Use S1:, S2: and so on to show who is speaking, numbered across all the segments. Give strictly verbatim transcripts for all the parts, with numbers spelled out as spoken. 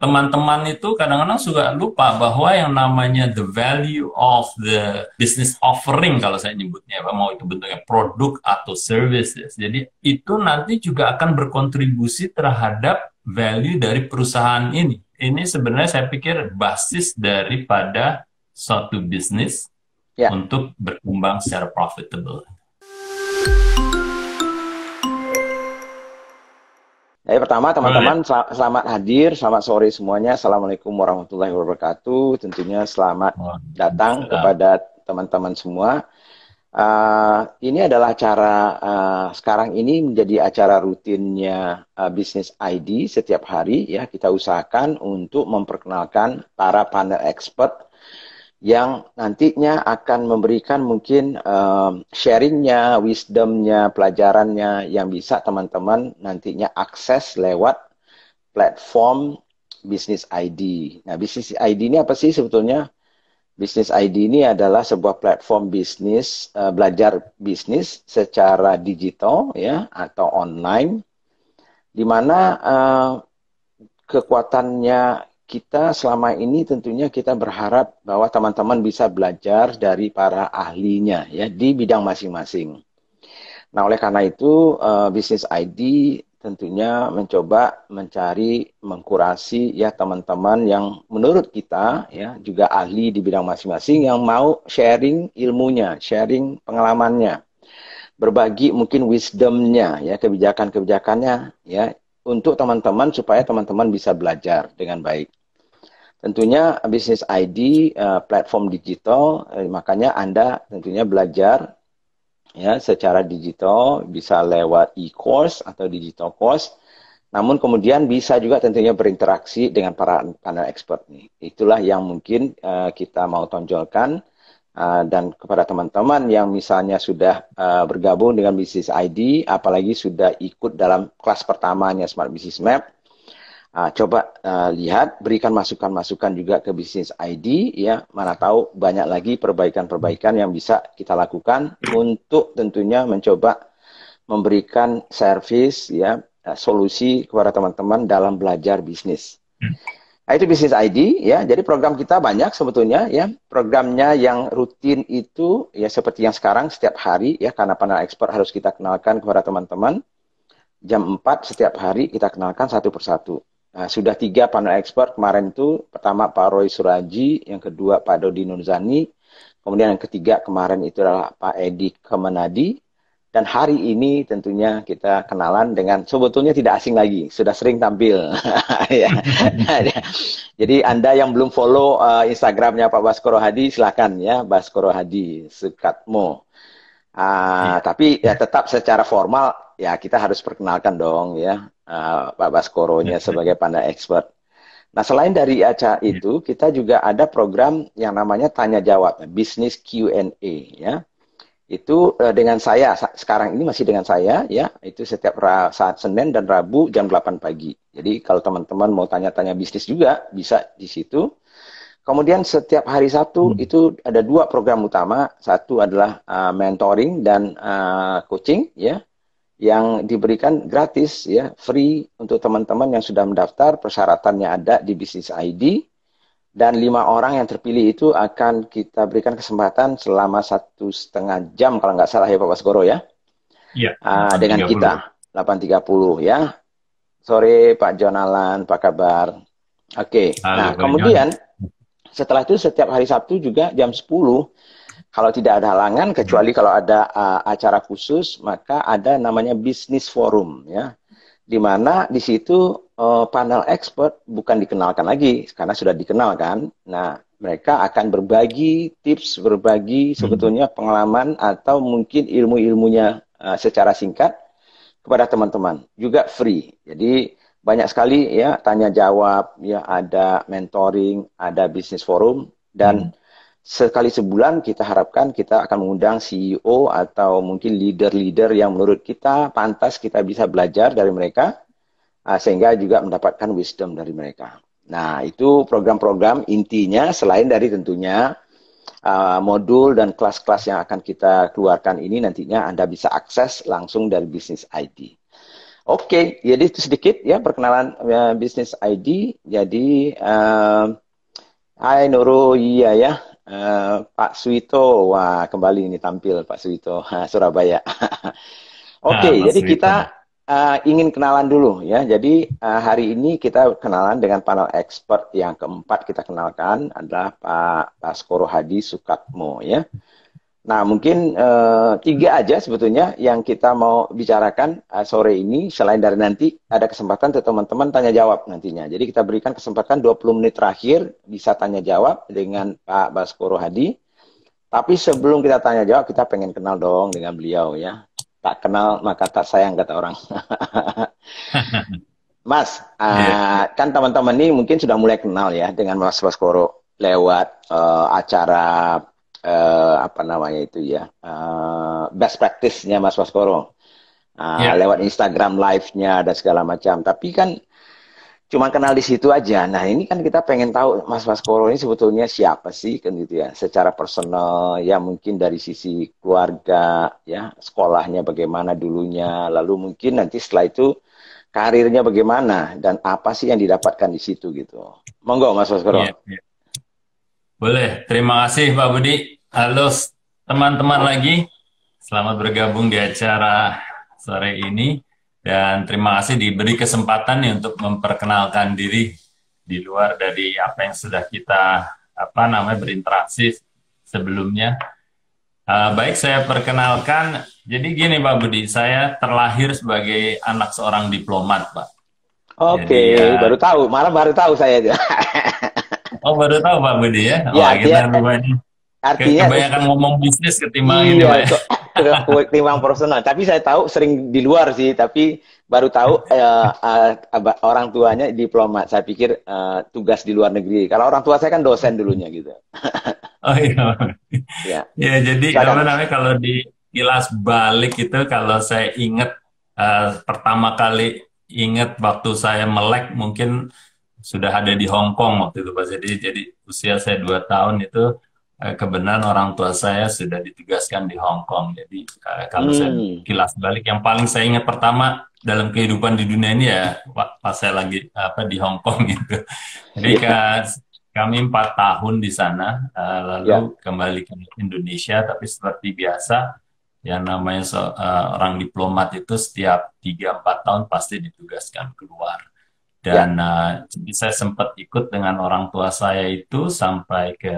S1: teman-teman itu kadang-kadang suka lupa bahwa yang namanya the value of the business offering, kalau saya nyebutnya, mau itu bentuknya produk atau services. Jadi itu nanti juga akan berkontribusi terhadap value dari perusahaan ini. Ini sebenarnya saya pikir basis daripada suatu bisnis
S2: Ya.
S1: untuk berkembang secara profitable.
S2: Jadi pertama
S1: Alright.
S2: teman-teman sel- selamat hadir, selamat sore semuanya. Assalamualaikum warahmatullahi wabarakatuh. Tentunya selamat datang
S1: Waalaikumsalam.
S2: kepada teman-teman semua. Uh, ini adalah acara uh, sekarang ini menjadi acara rutinnya uh, Business I D setiap hari ya. Kita usahakan untuk memperkenalkan para panel expert yang nantinya akan memberikan mungkin um, sharingnya, wisdomnya, pelajarannya yang bisa teman-teman nantinya akses lewat platform Business I D. Nah, Business I D ini apa sih sebetulnya? Business I D ini adalah sebuah platform bisnis, uh, belajar bisnis secara digital ya atau online, di mana uh, kekuatannya kita selama ini tentunya kita berharap bahwa teman-teman bisa belajar dari para ahlinya ya di bidang masing-masing. Nah, oleh karena itu uh, Business I D tentunya mencoba mencari mengkurasi ya teman-teman yang menurut kita ya juga ahli di bidang masing-masing yang mau sharing ilmunya, sharing pengalamannya, berbagi mungkin wisdomnya ya kebijakan-kebijakannya ya untuk teman-teman supaya teman-teman bisa belajar dengan baik. Tentunya Business I D uh, platform digital, eh, makanya Anda tentunya belajar ya secara digital bisa lewat e-course atau digital course. Namun kemudian bisa juga tentunya berinteraksi dengan para panel expert nih. Itulah yang mungkin uh, kita mau tonjolkan uh, dan kepada teman-teman yang misalnya sudah uh, bergabung dengan Business I D, apalagi sudah ikut dalam kelas pertamanya Smart Business Map. Uh, coba uh, lihat, berikan masukan-masukan juga ke Business I D, ya mana tahu banyak lagi perbaikan-perbaikan yang bisa kita lakukan untuk tentunya mencoba memberikan servis, ya uh, solusi kepada teman-teman dalam belajar bisnis. Nah, itu Business I D, ya. Jadi program kita banyak sebetulnya, ya. Programnya yang rutin itu, ya seperti yang sekarang setiap hari, ya karena panel expert harus kita kenalkan kepada teman-teman. Jam empat setiap hari kita kenalkan satu persatu. Nah, sudah tiga panel expert kemarin itu, pertama Pak Roy Suraji, yang kedua Pak Dodi Nurzani, kemudian yang ketiga kemarin itu adalah Pak Edi Kemenadi, dan hari ini tentunya kita kenalan dengan sebetulnya tidak asing lagi, sudah sering tampil. Ya. Jadi Anda yang belum follow uh, Instagramnya Pak Baskoro Hadi, silakan ya, Baskoro Hadi Sukatmo. Uh,
S1: Iya.
S2: tapi ya tetap secara formal ya kita harus perkenalkan dong ya uh, Pak Baskoronya sebagai pandai expert. Nah, selain dari acara
S1: Iya.
S2: itu kita juga ada program yang namanya tanya jawab, Business Q and A ya. Itu uh, dengan saya sekarang ini masih dengan saya ya, itu setiap saat Senin dan Rabu jam delapan pagi. Jadi kalau teman-teman mau tanya-tanya bisnis juga bisa di situ. Kemudian setiap hari Sabtu
S1: Hmm.
S2: itu ada dua program utama. Satu adalah uh, mentoring dan uh, coaching ya yang diberikan gratis ya, free untuk teman-teman yang sudah mendaftar. Persyaratannya ada di Business I D dan lima orang yang terpilih itu akan kita berikan kesempatan selama satu setengah jam kalau nggak salah ya Pak Baskoro ya
S1: Iya,
S2: uh, dengan
S1: delapan tiga puluh.
S2: kita delapan tiga puluh ya. Sore Pak John Alan, apa kabar? Oke,
S1: Halo
S2: nah
S1: Pak John.
S2: kemudian setelah itu setiap hari Sabtu juga jam sepuluh, kalau tidak ada halangan,
S1: Hmm.
S2: kecuali kalau ada uh, acara khusus, maka ada namanya Business Forum, ya. Di mana di situ uh, panel expert bukan dikenalkan lagi, karena sudah dikenalkan. Nah, mereka akan berbagi tips, berbagi
S1: Hmm.
S2: sebetulnya pengalaman atau mungkin ilmu-ilmunya uh, secara singkat kepada teman-teman. Juga free. Jadi banyak sekali ya tanya jawab, ya ada mentoring, ada business forum, dan
S1: Hmm.
S2: sekali sebulan kita harapkan kita akan mengundang C E O atau mungkin leader-leader yang menurut kita pantas kita bisa belajar dari mereka, uh, sehingga juga mendapatkan wisdom dari mereka. Nah, itu program-program intinya selain dari tentunya uh, modul dan kelas-kelas yang akan kita keluarkan ini nantinya Anda bisa akses langsung dari Business I D. Oke, jadi itu sedikit ya perkenalan uh, bisnis I D. Jadi, uh, hai Nurul, iya ya. Eh, Pak Suito, wah kembali ini tampil Pak Suito, Surabaya. Oke,
S1: Ah, Mas
S2: jadi kita
S1: Wito.
S2: uh, ingin kenalan dulu ya. Jadi uh, hari ini kita kenalan dengan panel expert yang keempat kita kenalkan adalah Pak Baskoro Hadi Sukatmo ya. Nah, mungkin eh, tiga aja sebetulnya yang kita mau bicarakan eh, sore ini. Selain dari nanti ada kesempatan untuk teman-teman tanya jawab nantinya. Jadi kita berikan kesempatan dua puluh menit terakhir bisa tanya jawab dengan Pak Baskoro Hadi. Tapi sebelum kita tanya jawab, kita pengen kenal dong dengan beliau ya. Tak kenal maka tak sayang kata orang. Mas,
S1: Iya,
S2: eh, kan teman-teman ini mungkin sudah mulai kenal ya dengan Mas Baskoro lewat eh, acara eh, apa namanya itu ya, eh, best practice-nya Mas Baskoro. Ah,
S1: iya.
S2: lewat Instagram live-nya dan segala macam. Tapi kan cuma kenal di situ aja. Nah, ini kan kita pengen tahu Mas Baskoro ini sebetulnya siapa sih kan gitu ya. Secara personal ya mungkin dari sisi keluarga ya, sekolahnya bagaimana dulunya, lalu mungkin nanti setelah itu karirnya bagaimana dan apa sih yang didapatkan di situ gitu. Monggo Mas
S1: Iya,
S2: Baskoro.
S1: iya. Boleh. Terima kasih Pak Budi. Halo s- teman-teman lagi. Selamat bergabung di acara sore ini. Dan terima kasih diberi kesempatan nih untuk memperkenalkan diri di luar dari apa yang sudah kita apa namanya berinteraksi sebelumnya. Eh, baik, saya perkenalkan. Jadi gini Pak Budi, saya terlahir sebagai anak seorang diplomat, Pak.
S2: Oke,
S1: Jadi ya,
S2: baru tahu. Malah baru tahu saya itu.
S1: oh baru tahu Pak Budi ya.
S2: Ya,
S1: Wah, kita
S2: artinya
S1: rupanya ke-
S2: artinya
S1: kebanyakan ngomong bisnis ketimbang ini
S2: iya
S1: Pak ya.
S2: kok ketimbang personal. Tapi saya tahu sering di luar sih, tapi baru tahu eh, eh, aba- orang tuanya diplomat. Saya pikir eh, tugas di luar negeri. Kalau orang tua saya kan dosen dulunya gitu.
S1: Oh iya.
S2: Ya,
S1: Ya, jadi
S2: silakan
S1: apa
S2: Mas.
S1: namanya kalau di kilas balik itu kalau saya ingat eh, pertama kali ingat waktu saya melek mungkin sudah ada di Hong Kong waktu itu Pak. Jadi jadi usia saya dua tahun itu eh, kebenaran orang tua saya sudah ditugaskan di Hong Kong. Jadi eh, kalau saya
S2: Hmm,
S1: kilas balik yang paling saya ingat pertama dalam kehidupan di dunia ini ya Pak, pas saya lagi apa di Hong Kong gitu. Jadi
S2: ya,
S1: ke- kami empat tahun di sana, eh,
S2: ya.
S1: lalu kembali ke Indonesia. Tapi seperti biasa, yang namanya so- eh, orang diplomat itu setiap tiga empat tahun pasti ditugaskan keluar.
S2: Ya.
S1: Dan eh, jadi saya sempat ikut dengan orang tua saya itu sampai ke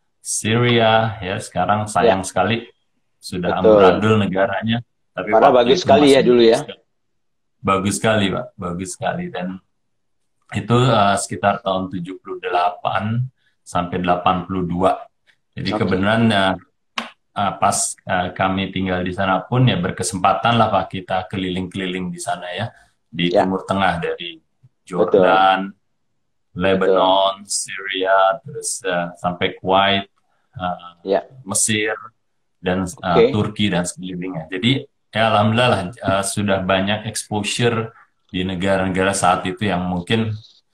S1: Syria. Ya, sekarang sayang
S2: Ya,
S1: sekali sudah
S2: betul.
S1: amburadul negaranya. Tapi
S2: Padahal
S1: waktu
S2: bagus
S1: itu
S2: sekali ya
S1: masih
S2: dulu ya.
S1: bagus, bagus sekali, Pak. Bagus sekali. Dan itu eh, sekitar tahun tujuh puluh delapan sampai delapan puluh dua. Jadi
S2: Oke.
S1: kebenaran eh, eh, pas eh, kami tinggal di sana pun ya berkesempatan lah Pak kita keliling-keliling di sana ya di
S2: Ya,
S1: Timur Tengah dari
S2: betul.
S1: Jordan,
S2: Betul.
S1: Lebanon, Syria, terus eh, sampai Kuwait, eh,
S2: Ya.
S1: Mesir dan eh,
S2: Oke.
S1: Turki dan sekelilingnya. Jadi ya alhamdulillah lah, eh, sudah banyak exposure di negara-negara saat itu yang mungkin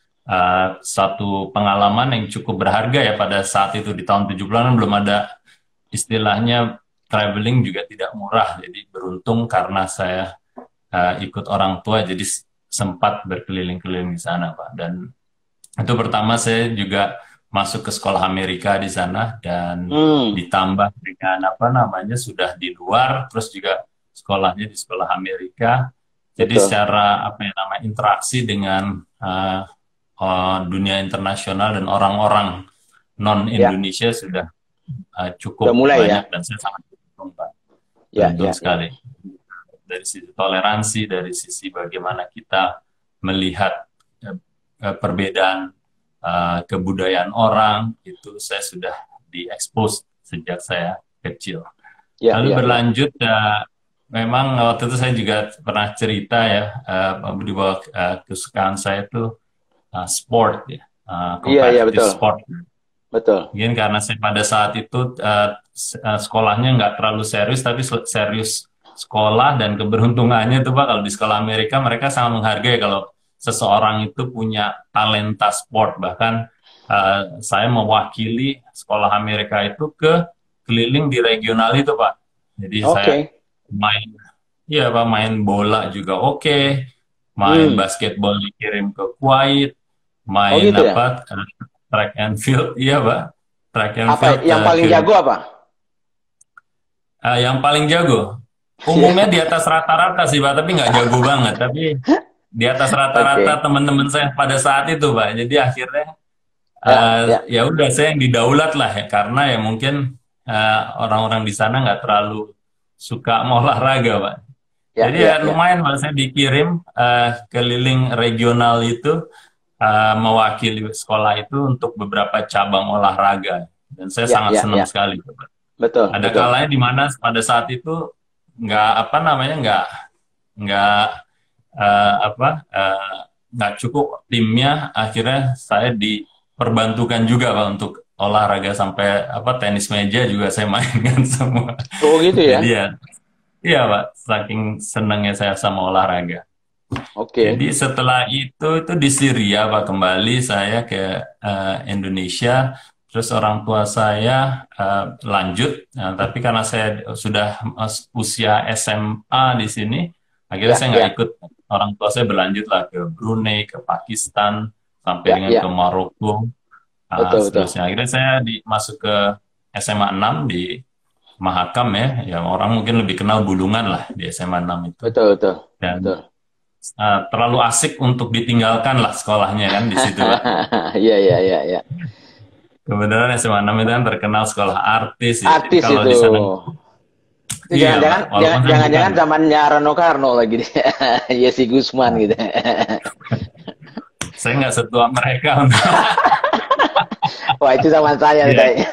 S1: uh, satu pengalaman yang cukup berharga ya pada saat itu di tahun tujuh puluhan belum ada istilahnya traveling juga tidak murah. Jadi beruntung karena saya uh, ikut orang tua jadi sempat berkeliling-keliling di sana, Pak. Dan itu pertama saya juga masuk ke sekolah Amerika di sana dan
S2: Hmm,
S1: ditambah dengan apa namanya sudah di luar terus juga sekolahnya di sekolah Amerika. Jadi
S2: betul.
S1: secara apa ya namanya interaksi dengan uh, uh, dunia internasional dan orang-orang non
S2: Ya,
S1: Indonesia sudah uh,
S2: udah
S1: cukup
S2: mulai ya.
S1: banyak dan saya sangat beruntung Pak.
S2: Ya,
S1: Beruntung
S2: ya, ya.
S1: sekali dari sisi toleransi, dari sisi bagaimana kita melihat uh, uh, perbedaan uh, kebudayaan orang itu saya sudah diekspos sejak saya kecil.
S2: Ya,
S1: Lalu
S2: ya, ya.
S1: berlanjut uh, memang waktu itu saya juga pernah cerita ya uh, di bawah uh, kesukaan saya itu uh, sport ya, uh,
S2: Iya, iya
S1: competitive
S2: betul.
S1: sport.
S2: Betul.
S1: Mungkin karena saya pada saat itu uh, uh, sekolahnya nggak terlalu serius, tapi serius sekolah dan keberuntungannya itu Pak, kalau di sekolah Amerika mereka sangat menghargai kalau seseorang itu punya talenta sport. Bahkan uh, saya mewakili sekolah Amerika itu ke keliling di regional itu Pak. Jadi saya
S2: Oke.
S1: main, ya Pak main bola juga oke, main
S2: Hmm.
S1: basketball dikirim ke Kuwait,
S2: Oh
S1: main
S2: gitu ya.
S1: apa eh, track and field, iya Pak, track and
S2: Apa
S1: field
S2: yang
S1: eh,
S2: paling
S1: ke
S2: jago apa?
S1: eh, yang paling jago. Umumnya di
S2: Ya.
S1: atas rata-rata sih Pak, tapi nggak jago banget. Tapi di atas rata-rata
S2: Oke.
S1: teman-teman saya pada saat itu Pak. Jadi akhirnya
S2: Ya,
S1: eh,
S2: ya,
S1: ya udah saya yang didaulat lah ya, karena ya mungkin eh, orang-orang di sana nggak terlalu suka mau olahraga Pak.
S2: ya,
S1: Jadi ya
S2: ya, ya.
S1: lumayan Pak, saya dikirim eh, keliling regional itu eh, mewakili sekolah itu untuk beberapa cabang olahraga. Dan saya
S2: Ya,
S1: sangat
S2: ya,
S1: senang
S2: ya.
S1: sekali Pak.
S2: Betul,
S1: Ada
S2: betul.
S1: kalanya di mana pada saat itu nggak apa namanya nggak nggak eh, apa eh, nggak cukup timnya, akhirnya saya diperbantukan juga Pak untuk olahraga sampai apa tenis meja juga saya mainkan semua.
S2: Oh gitu
S1: Jadi
S2: ya.
S1: ya iya Pak, saking senangnya saya sama olahraga.
S2: Oke.
S1: Jadi setelah itu itu di Syria Pak, kembali saya ke eh, Indonesia. Terus orang tua saya eh, lanjut. Nah, tapi karena saya sudah mas- usia S M A di sini, akhirnya
S2: Ya,
S1: saya nggak
S2: ya.
S1: ikut. Orang tua saya berlanjut lah ke Brunei, ke Pakistan, sampai
S2: Ya,
S1: dengan ke
S2: ya.
S1: Maroko. Ah,
S2: Betul, betul.
S1: seterusnya akhirnya saya di, masuk ke S M A enam di Mahakam ya. Ya orang mungkin lebih kenal Bulungan lah di S M A enam itu.
S2: Betul, betul.
S1: Dan
S2: Betul.
S1: eh, terlalu asik untuk ditinggalkan lah sekolahnya kan di situ Pak.
S2: Iya, iya, iya, iya.
S1: Kebetulan S M A enam itu kan terkenal sekolah artis ya. Jadi
S2: Artis
S1: kalau
S2: itu.
S1: di sana,
S2: Itu
S1: iya Pak,
S2: jangan-jangan jangan
S1: walaupun saya bukan.
S2: jangan-jangan zamannya Rano Karno lagi deh. Yesi Gusman
S1: Nah,
S2: gitu.
S1: saya nggak setua mereka.
S2: Wah, itu zaman saya nih
S1: Iya.
S2: kayaknya.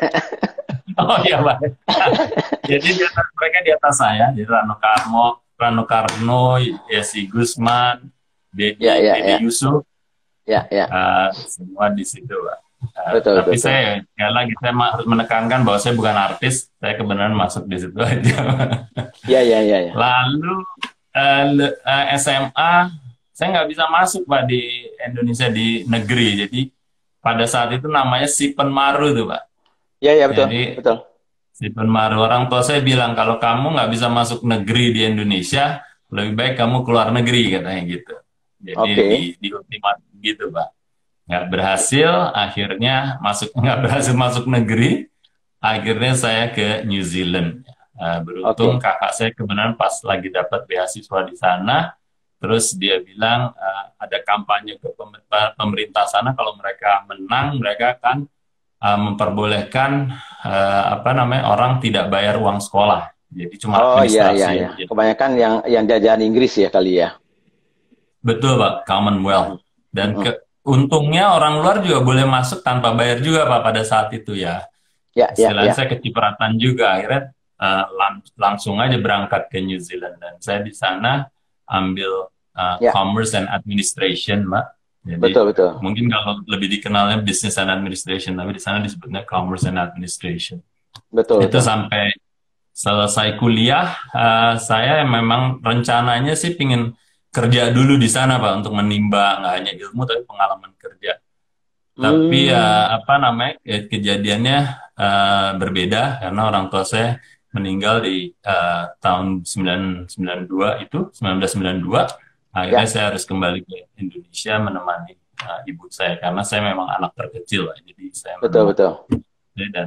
S1: Oh iya Pak. Jadi di atas, mereka di atas saya, jadi Rano Karno, Rano Karno, Yesi Gusman,
S2: Ya,
S1: Dedi,
S2: ya,
S1: Dedi
S2: ya.
S1: Yusuf,
S2: Ya, ya.
S1: eh, semua di situ Pak. Eh,
S2: Betul,
S1: tapi
S2: betul.
S1: saya sekali lagi saya ma- harus menekankan bahwa saya bukan artis, saya kebenaran masuk di situ aja.
S2: Ya, ya, ya, ya.
S1: Lalu eh, le- eh, S M A saya nggak bisa masuk Pak di Indonesia di negeri. Jadi pada saat itu namanya Sipen Maru tuh Pak.
S2: Ya, ya, betul.
S1: Jadi
S2: Betul.
S1: Sipen Maru, orang tua saya bilang kalau kamu nggak bisa masuk negeri di Indonesia, lebih baik kamu keluar negeri katanya gitu. Jadi di
S2: Oke.
S1: di ultimat gitu Pak. Nggak berhasil, akhirnya masuk nggak berhasil masuk negeri. Akhirnya saya ke New Zealand. Eh, beruntung
S2: Oke.
S1: kakak saya kebenaran pas lagi dapat beasiswa di sana, terus dia bilang eh, ada kampanye ke pemerintah, pemerintah sana kalau mereka menang mereka akan eh, memperbolehkan eh, apa namanya orang tidak bayar uang sekolah. Jadi cuma
S2: Oh, iya, iya,
S1: administrasi
S2: iya.
S1: aja.
S2: Kebanyakan yang yang jajahan Inggris ya kali ya.
S1: Betul Pak,
S2: Mm-mm.
S1: Commonwealth. Dan
S2: Mm-mm.
S1: ke, untungnya orang luar juga boleh masuk tanpa bayar juga Pak pada saat itu ya.
S2: Ya, ya,
S1: Istilahnya
S2: ya.
S1: saya kecipratan juga, akhirnya eh, lang- langsung aja berangkat ke New Zealand, dan saya di sana ambil eh,
S2: Ya,
S1: Commerce and Administration Mbak. Jadi
S2: betul, betul.
S1: mungkin kalau lebih dikenalnya Business and Administration, tapi di sana disebutnya Commerce and Administration.
S2: Betul,
S1: Itu
S2: betul.
S1: sampai selesai kuliah, eh, saya memang rencananya sih pingin kerja dulu di sana Pak, untuk menimba nggak hanya ilmu tapi pengalaman kerja. Tapi
S2: Hmm.
S1: ya apa namanya, ya, kejadiannya eh, berbeda karena orang tua saya meninggal di eh, tahun sembilan sembilan dua itu seribu sembilan ratus sembilan puluh dua. Akhirnya
S2: Ya,
S1: saya harus kembali ke Indonesia menemani eh, ibu saya karena saya memang anak terkecil lah. Jadi saya
S2: betul,
S1: menemani
S2: betul.
S1: dia, dan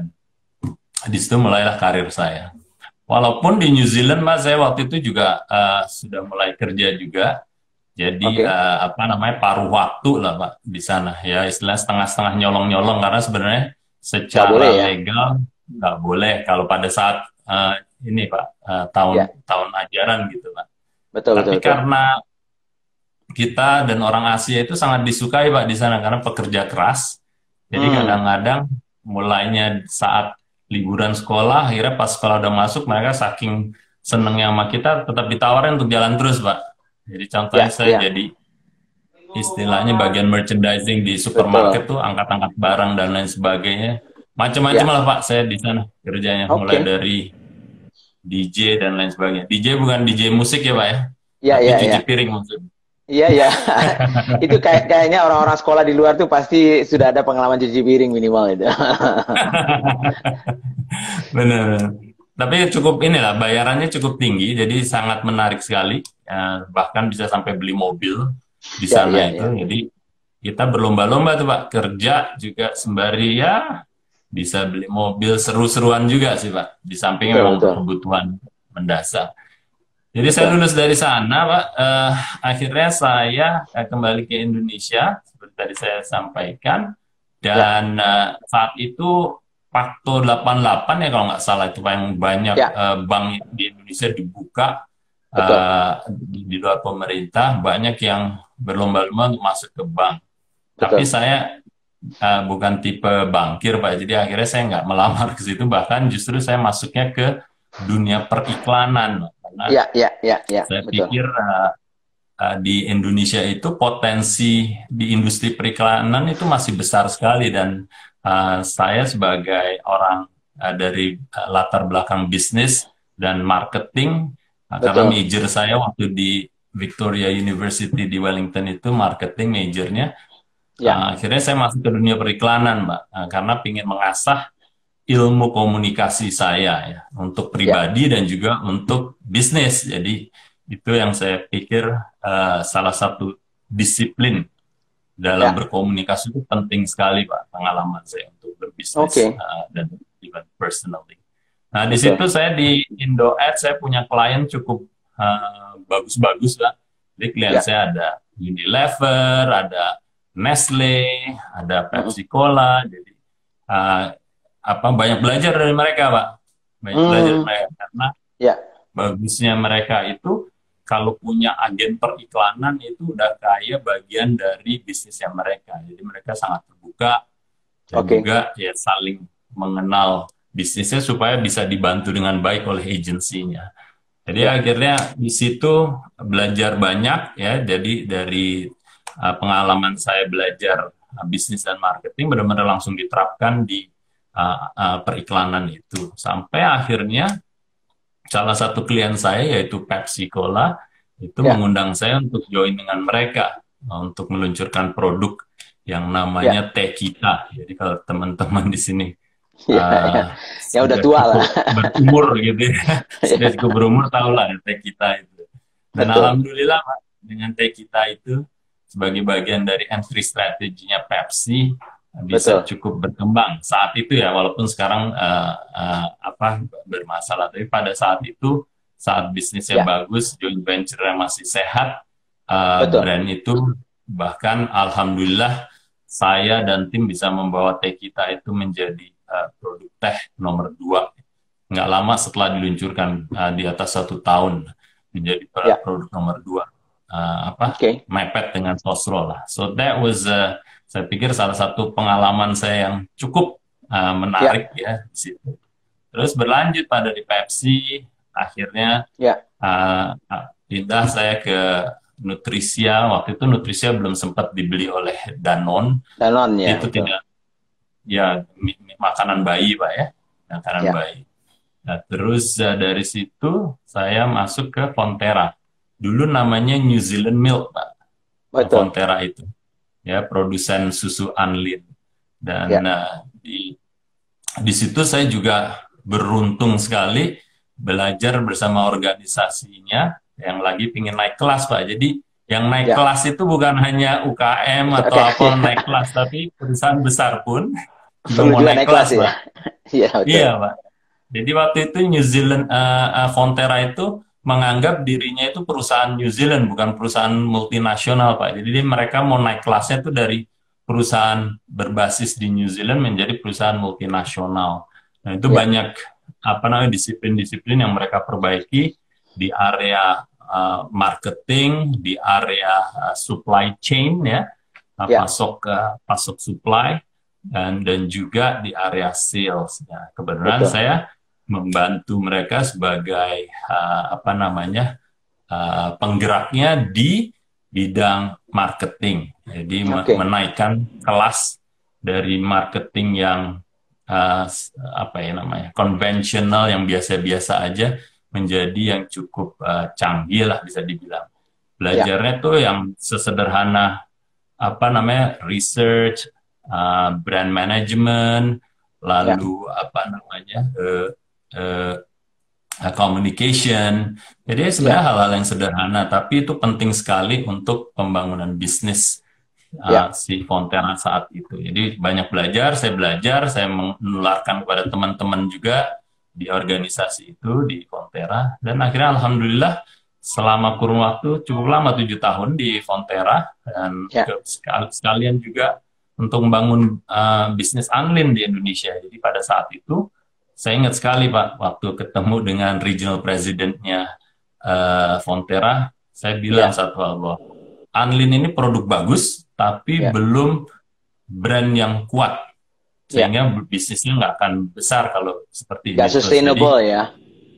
S1: di situ mulailah karir saya. Walaupun di New Zealand Mas, saya waktu itu juga eh, sudah mulai kerja juga. Jadi
S2: Oke.
S1: eh, apa namanya, paruh waktu lah Pak di sana ya, istilah setengah-setengah nyolong-nyolong, karena sebenarnya
S2: Nggak boleh
S1: secara
S2: ya.
S1: legal nggak boleh kalau pada saat eh, ini Pak, eh, tahun
S2: Ya,
S1: tahun ajaran gitu Pak.
S2: betul, betul,
S1: Tapi
S2: betul.
S1: karena kita dan orang Asia itu sangat disukai Pak di sana karena pekerja keras. Jadi
S2: Hmm.
S1: kadang-kadang mulainya saat liburan sekolah, akhirnya pas sekolah udah masuk mereka saking senengnya sama kita tetap ditawarin untuk jalan terus Pak. Jadi contohnya
S2: Ya,
S1: saya
S2: ya,
S1: jadi istilahnya bagian merchandising di supermarket
S2: betul.
S1: tuh, angkat-angkat barang dan lain sebagainya. Macam-macam
S2: Ya,
S1: lah Pak saya di sana kerjanya, mulai
S2: oke.
S1: dari D J dan lain sebagainya. D J bukan D J musik ya Pak ya,
S2: Ya,
S1: tapi
S2: ya,
S1: cuci
S2: ya.
S1: piring maksudnya.
S2: Iya, ya. Itu kayak kayaknya orang-orang sekolah di luar tuh pasti sudah ada pengalaman cuci piring minimal itu.
S1: Benar. Tapi cukup inilah, bayarannya cukup tinggi, jadi sangat menarik sekali. Eh, bahkan bisa sampai beli mobil. di
S2: Ya,
S1: sana
S2: ya,
S1: itu.
S2: ya.
S1: Jadi kita berlomba-lomba tuh Pak, kerja juga sembari ya bisa beli mobil, seru-seruan juga sih Pak. Di samping
S2: Betul,
S1: memang untuk
S2: betul,
S1: kebutuhan mendasar. Jadi saya
S2: betul.
S1: lulus dari sana, Pak. Eh, akhirnya saya eh, kembali ke Indonesia, seperti tadi saya sampaikan.
S2: Ya,
S1: Dan eh, saat itu Pakto delapan puluh delapan ya kalau nggak salah itu Pak, yang banyak
S2: ya,
S1: eh, bank di Indonesia dibuka
S2: betul,
S1: eh, di, di luar pemerintah, banyak yang berlomba-lomba untuk masuk ke bank. Tapi
S2: betul.
S1: saya eh, bukan tipe bankir, Pak. Jadi akhirnya saya nggak melamar ke situ, bahkan justru saya masuknya ke dunia periklanan, Pak. Karena
S2: Ya, ya, ya, ya,
S1: saya
S2: betul.
S1: pikir uh, uh, di Indonesia itu potensi di industri periklanan itu masih besar sekali dan uh, saya sebagai orang uh, dari uh, latar belakang bisnis dan marketing uh, karena
S2: Betul.
S1: major saya waktu di Victoria University di Wellington itu marketing majornya,
S2: Ya,
S1: uh, akhirnya saya masuk ke dunia periklanan, Mbak, uh, karena ingin mengasah ilmu komunikasi saya ya untuk
S2: ya,
S1: pribadi dan juga untuk bisnis. Jadi itu yang saya pikir uh, salah satu disiplin dalam
S2: ya.
S1: berkomunikasi itu penting sekali Pak, pengalaman saya untuk berbisnis
S2: Oke,
S1: uh, dan even personally. Nah di situ
S2: betul.
S1: saya di Indo Ads saya punya klien cukup uh, bagus-bagus lah. Jadi klien
S2: Ya,
S1: saya ada Unilever, ada Nestle, ada
S2: mm,
S1: Pepsi Cola. Jadi uh, apa banyak belajar dari mereka Pak, banyak belajar dari
S2: mm,
S1: mereka karena
S2: ya,
S1: bagusnya mereka itu kalau punya agen periklanan itu udah kayak bagian dari bisnisnya mereka. Jadi mereka sangat terbuka dan
S2: oke.
S1: juga ya saling mengenal bisnisnya supaya bisa dibantu dengan baik oleh agensinya. Jadi
S2: Ya,
S1: akhirnya di situ belajar banyak ya. Jadi dari uh, pengalaman saya belajar uh, bisnis dan marketing benar-benar langsung diterapkan di uh, uh, periklanan itu. Sampai akhirnya salah satu klien saya yaitu Pepsi Cola itu
S2: ya,
S1: mengundang saya untuk join dengan mereka uh, untuk meluncurkan produk yang
S2: ya,
S1: namanya Teh Kita. Jadi kalau teman-teman di sini
S2: ya, ya.
S1: uh,
S2: Ya udah
S1: sudah
S2: tua lah.
S1: cukup berumur gitu ya, sudah
S2: Ya,
S1: cukup berumur tahulah Teh Kita itu. Dan
S2: betul.
S1: alhamdulillah Pak, dengan Teh Kita itu sebagai bagian dari entry strateginya Pepsi bisa
S2: Betul.
S1: cukup berkembang saat itu ya, walaupun sekarang uh, uh, apa bermasalah, tapi pada saat itu saat bisnisnya
S2: Ya,
S1: bagus, joint venture yang masih sehat, uh,
S2: betul.
S1: brand itu bahkan alhamdulillah saya dan tim bisa membawa teh kita itu menjadi uh, produk teh nomor dua. Nggak lama setelah diluncurkan, uh, di atas satu tahun menjadi
S2: Ya,
S1: produk nomor dua. Uh, apa
S2: oke.
S1: mepet dengan Sosro lah. So that was uh, saya pikir salah satu pengalaman saya yang cukup uh,
S2: Ya,
S1: menarik ya di situ. Terus berlanjut pada di Pepsi, akhirnya
S2: ya.
S1: uh, pindah saya ke Nutrisia. Waktu itu Nutrisia belum sempat dibeli oleh Danone.
S2: Danon ya,
S1: Itu
S2: betul.
S1: tidak ya mi- mi- makanan bayi Pak ya, makanan
S2: Ya,
S1: bayi. Nah, terus uh, dari situ saya masuk ke Fonterra. Dulu namanya New Zealand Milk Pak,
S2: betul.
S1: Fonterra itu ya produsen susu Anlin. Dan
S2: Ya,
S1: uh, di di situ saya juga beruntung sekali belajar bersama organisasinya yang lagi pingin naik kelas, Pak. Jadi yang naik
S2: ya.
S1: kelas itu bukan hanya U K M atau
S2: Oke.
S1: apa naik kelas, tapi perusahaan besar pun juga
S2: Perlu
S1: mau
S2: juga
S1: naik
S2: naik kelas
S1: kelas,
S2: ya.
S1: Pak.
S2: Iya, betul.
S1: Iya, Pak. Jadi waktu itu New Zealand uh, uh, Fonterra itu menganggap dirinya itu perusahaan New Zealand, bukan perusahaan multinasional, Pak. Jadi mereka mau naik kelasnya itu dari perusahaan berbasis di New Zealand menjadi perusahaan multinasional. Nah, itu
S2: Ya,
S1: banyak apa namanya disiplin-disiplin yang mereka perbaiki di area uh, marketing, di area uh, supply chain ya, uh,
S2: ya,
S1: pasok uh, pasok supply dan dan juga di area sales. Ya, kebetulan
S2: betul.
S1: saya membantu mereka sebagai uh, apa namanya uh, penggeraknya di bidang marketing. Jadi
S2: Oke.
S1: menaikkan kelas dari marketing yang uh, apa ya namanya konvensional yang biasa-biasa aja menjadi yang cukup uh, canggih lah bisa dibilang.
S2: Ya,
S1: Belajarnya tuh yang sesederhana apa namanya research, uh, brand management,
S2: ya,
S1: lalu apa namanya uh, uh, uh, communication. Jadi sebenarnya
S2: Ya,
S1: hal-hal yang sederhana, tapi itu penting sekali untuk pembangunan bisnis uh,
S2: ya,
S1: si Fonterra saat itu. Jadi banyak belajar, saya belajar, saya menularkan kepada teman-teman juga di organisasi itu di Fonterra, dan akhirnya alhamdulillah selama kurun waktu cukup lama tujuh tahun di Fonterra, dan
S2: ya.
S1: ke, sekalian juga untuk membangun uh, bisnis Anlin di Indonesia. Jadi pada saat itu saya ingat sekali Pak, waktu ketemu dengan regional presidentnya uh, Fonterra, saya bilang
S2: Ya,
S1: satu hal bahwa Anlin ini produk bagus, tapi
S2: ya,
S1: belum brand yang kuat,
S2: ya.
S1: sehingga bisnisnya nggak akan besar kalau seperti
S2: Nggak
S1: ini terus. Jadi
S2: sustainable ya.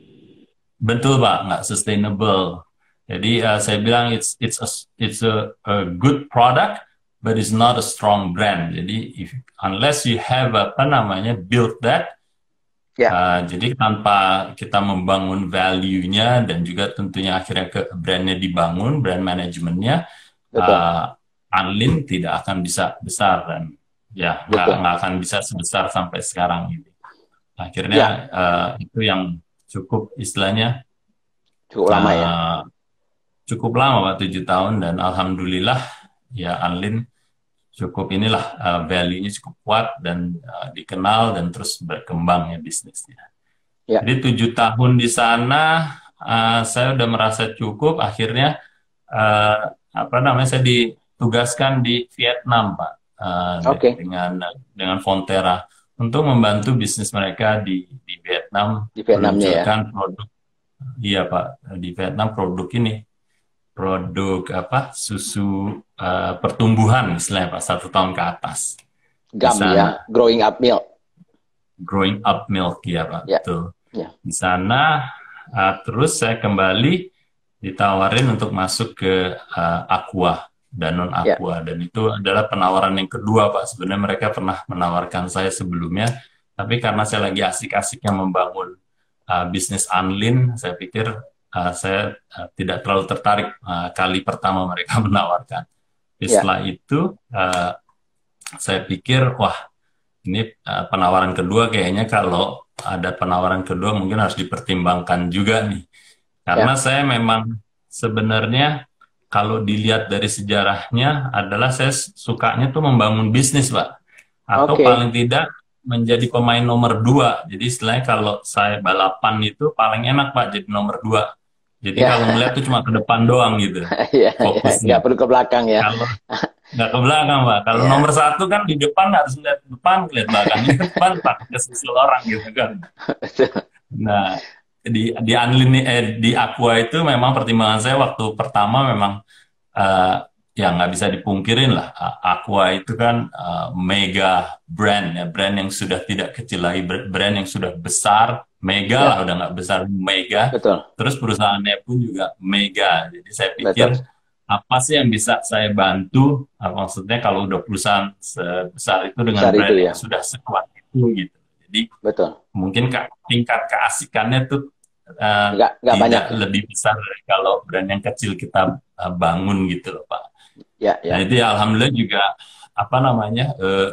S1: betul Pak, nggak sustainable. Jadi uh, saya bilang it's it's a it's a, a good product, but it's not a strong brand. Jadi if, unless you have apa namanya build that.
S2: Ya,
S1: Uh, jadi tanpa kita membangun value-nya dan juga tentunya akhirnya ke brand-nya dibangun, brand manajemennya,
S2: betul,
S1: uh, Anlin tidak akan bisa besar dan ya nggak
S2: betul.
S1: nggak akan bisa sebesar sampai sekarang ini. Akhirnya
S2: Ya,
S1: uh, itu yang cukup istilahnya
S2: cukup lama ya.
S1: uh, cukup lama Pak, tujuh tahun, dan alhamdulillah ya Anlin cukup inilah uh, value-nya cukup kuat dan uh, dikenal dan terus berkembang ya bisnisnya.
S2: Ya,
S1: Jadi tujuh tahun di sana, uh, saya udah merasa cukup. Akhirnya, uh, apa namanya, saya ditugaskan di Vietnam, Pak, uh, de-
S2: oke.
S1: dengan dengan Fonterra untuk membantu bisnis mereka di di Vietnam
S2: Di Vietnamnya ya.
S1: meluncurkan produk. Iya, Pak, di Vietnam produk ini, produk apa, susu uh, pertumbuhan, istilahnya, Pak, satu tahun ke atas di
S2: Gum ya,
S1: sana.
S2: growing up milk.
S1: Growing up milk, ya, Pak,
S2: Ya,
S1: betul.
S2: ya,
S1: Di sana uh, terus saya kembali ditawarin untuk masuk ke uh, Aqua, Danone
S2: ya,
S1: Aqua, dan itu adalah penawaran yang kedua Pak. Sebenarnya mereka pernah menawarkan saya sebelumnya, tapi karena saya lagi asik-asiknya membangun uh, bisnis Anlin, saya pikir uh, saya uh, tidak terlalu tertarik uh, kali pertama mereka menawarkan. Tapi
S2: ya,
S1: setelah itu uh, saya pikir wah, ini uh, penawaran kedua, kayaknya kalau ada penawaran kedua mungkin harus dipertimbangkan juga nih. Karena
S2: ya.
S1: saya memang sebenarnya kalau dilihat dari sejarahnya adalah saya sukanya tuh membangun bisnis, Pak. Atau
S2: Oke.
S1: paling tidak menjadi pemain nomor dua. Jadi istilahnya kalau saya balapan itu paling enak, Pak, jadi nomor dua. Jadi
S2: Ya,
S1: kalau ngeliat tuh cuma ke depan doang gitu
S2: ya, ya. Nggak
S1: fokusnya.
S2: perlu ke belakang ya.
S1: Kalau nggak ke belakang, Pak. Kalau nomor
S2: Ya,
S1: satu kan di depan harus lihat depan, lihat belakang. Ini ke depan, Pak, kesusul orang gitu kan.
S2: betul.
S1: Nah, di di Unlin eh, di Aqua itu memang pertimbangan saya waktu pertama memang eh, ya nggak bisa dipungkirin lah. A- Aqua itu kan eh, mega brand ya, brand yang sudah tidak kecil lagi, br- brand yang sudah besar, mega lah,
S2: Ya,
S1: udah nggak besar, mega.
S2: betul,
S1: Terus perusahaannya pun juga mega. Jadi saya pikir
S2: betul.
S1: apa sih yang bisa saya bantu? Ah, maksudnya kalau udah perusahaan sebesar itu dengan
S2: Besar itu
S1: brand yang
S2: ya,
S1: sudah sekuat itu gitu. Jadi
S2: betul.
S1: mungkin ka- tingkat keasikannya tuh eh,
S2: Nggak, nggak banyak
S1: tidak
S2: ya.
S1: lebih besar dari kalau brand yang kecil kita eh, bangun gitu loh Pak.
S2: Ya,
S1: Nah
S2: ya,
S1: itu ya alhamdulillah juga apa namanya eh,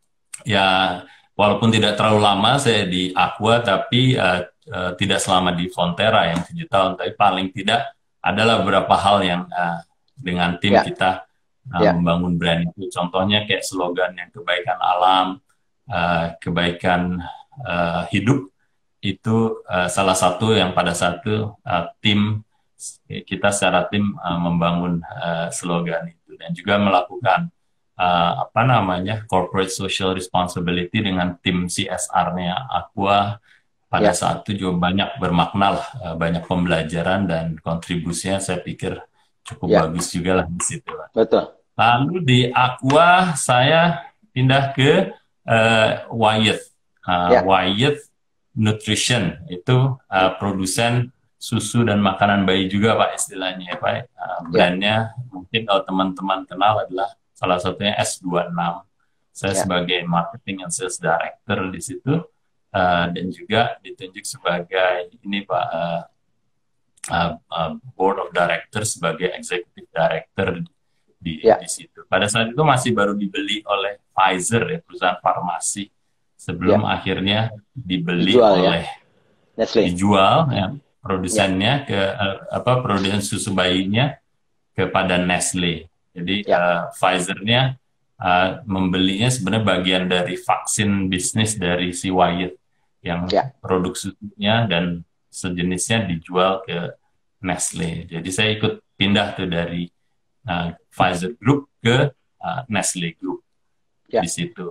S1: ya walaupun tidak terlalu lama saya di Aqua, tapi eh, eh, tidak selama di Fonterra yang tujuh tahun, tapi paling tidak adalah beberapa hal yang eh, dengan tim
S2: ya,
S1: kita eh,
S2: ya,
S1: membangun brand itu. Contohnya kayak slogan yang kebaikan alam, eh, kebaikan eh, hidup, itu uh, salah satu yang pada satu uh, tim kita secara tim uh, membangun uh, slogan itu, dan juga melakukan uh, apa namanya corporate social responsibility dengan tim C S R-nya Aqua. Pada
S2: ya,
S1: saat itu juga banyak bermakna lah, uh, banyak pembelajaran dan kontribusinya saya pikir cukup
S2: ya,
S1: bagus juga lah di situ.
S2: betul.
S1: Lalu di Aqua saya pindah ke uh, Wyeth. Uh,
S2: Ya,
S1: Wyeth Nutrition itu uh, produsen susu dan makanan bayi juga Pak, istilahnya ya Pak. Uh,
S2: ya,
S1: brandnya mungkin kalau teman-teman kenal adalah salah satunya S dua puluh enam. Saya
S2: ya,
S1: sebagai marketing and sales director di situ, uh, dan juga ditunjuk sebagai ini Pak, uh, uh, uh, board of director, sebagai executive director di,
S2: ya.
S1: di situ. Pada saat itu masih baru dibeli oleh Pfizer ya, perusahaan farmasi, sebelum
S2: Ya.
S1: akhirnya dibeli
S2: Dijual ya.
S1: oleh
S2: Nestle.
S1: dijual ya
S2: Ya,
S1: produsennya ke eh, apa produsen susu bayinya kepada Nestle. Jadi
S2: ya,
S1: eh, Pfizer-nya eh, membelinya sebenarnya bagian dari vaksin bisnis dari si Wyeth yang
S2: ya,
S1: produk susunya dan sejenisnya dijual ke Nestle. Jadi saya ikut pindah tuh dari eh, Pfizer Group ke eh, Nestle Group di
S2: ya,
S1: situ.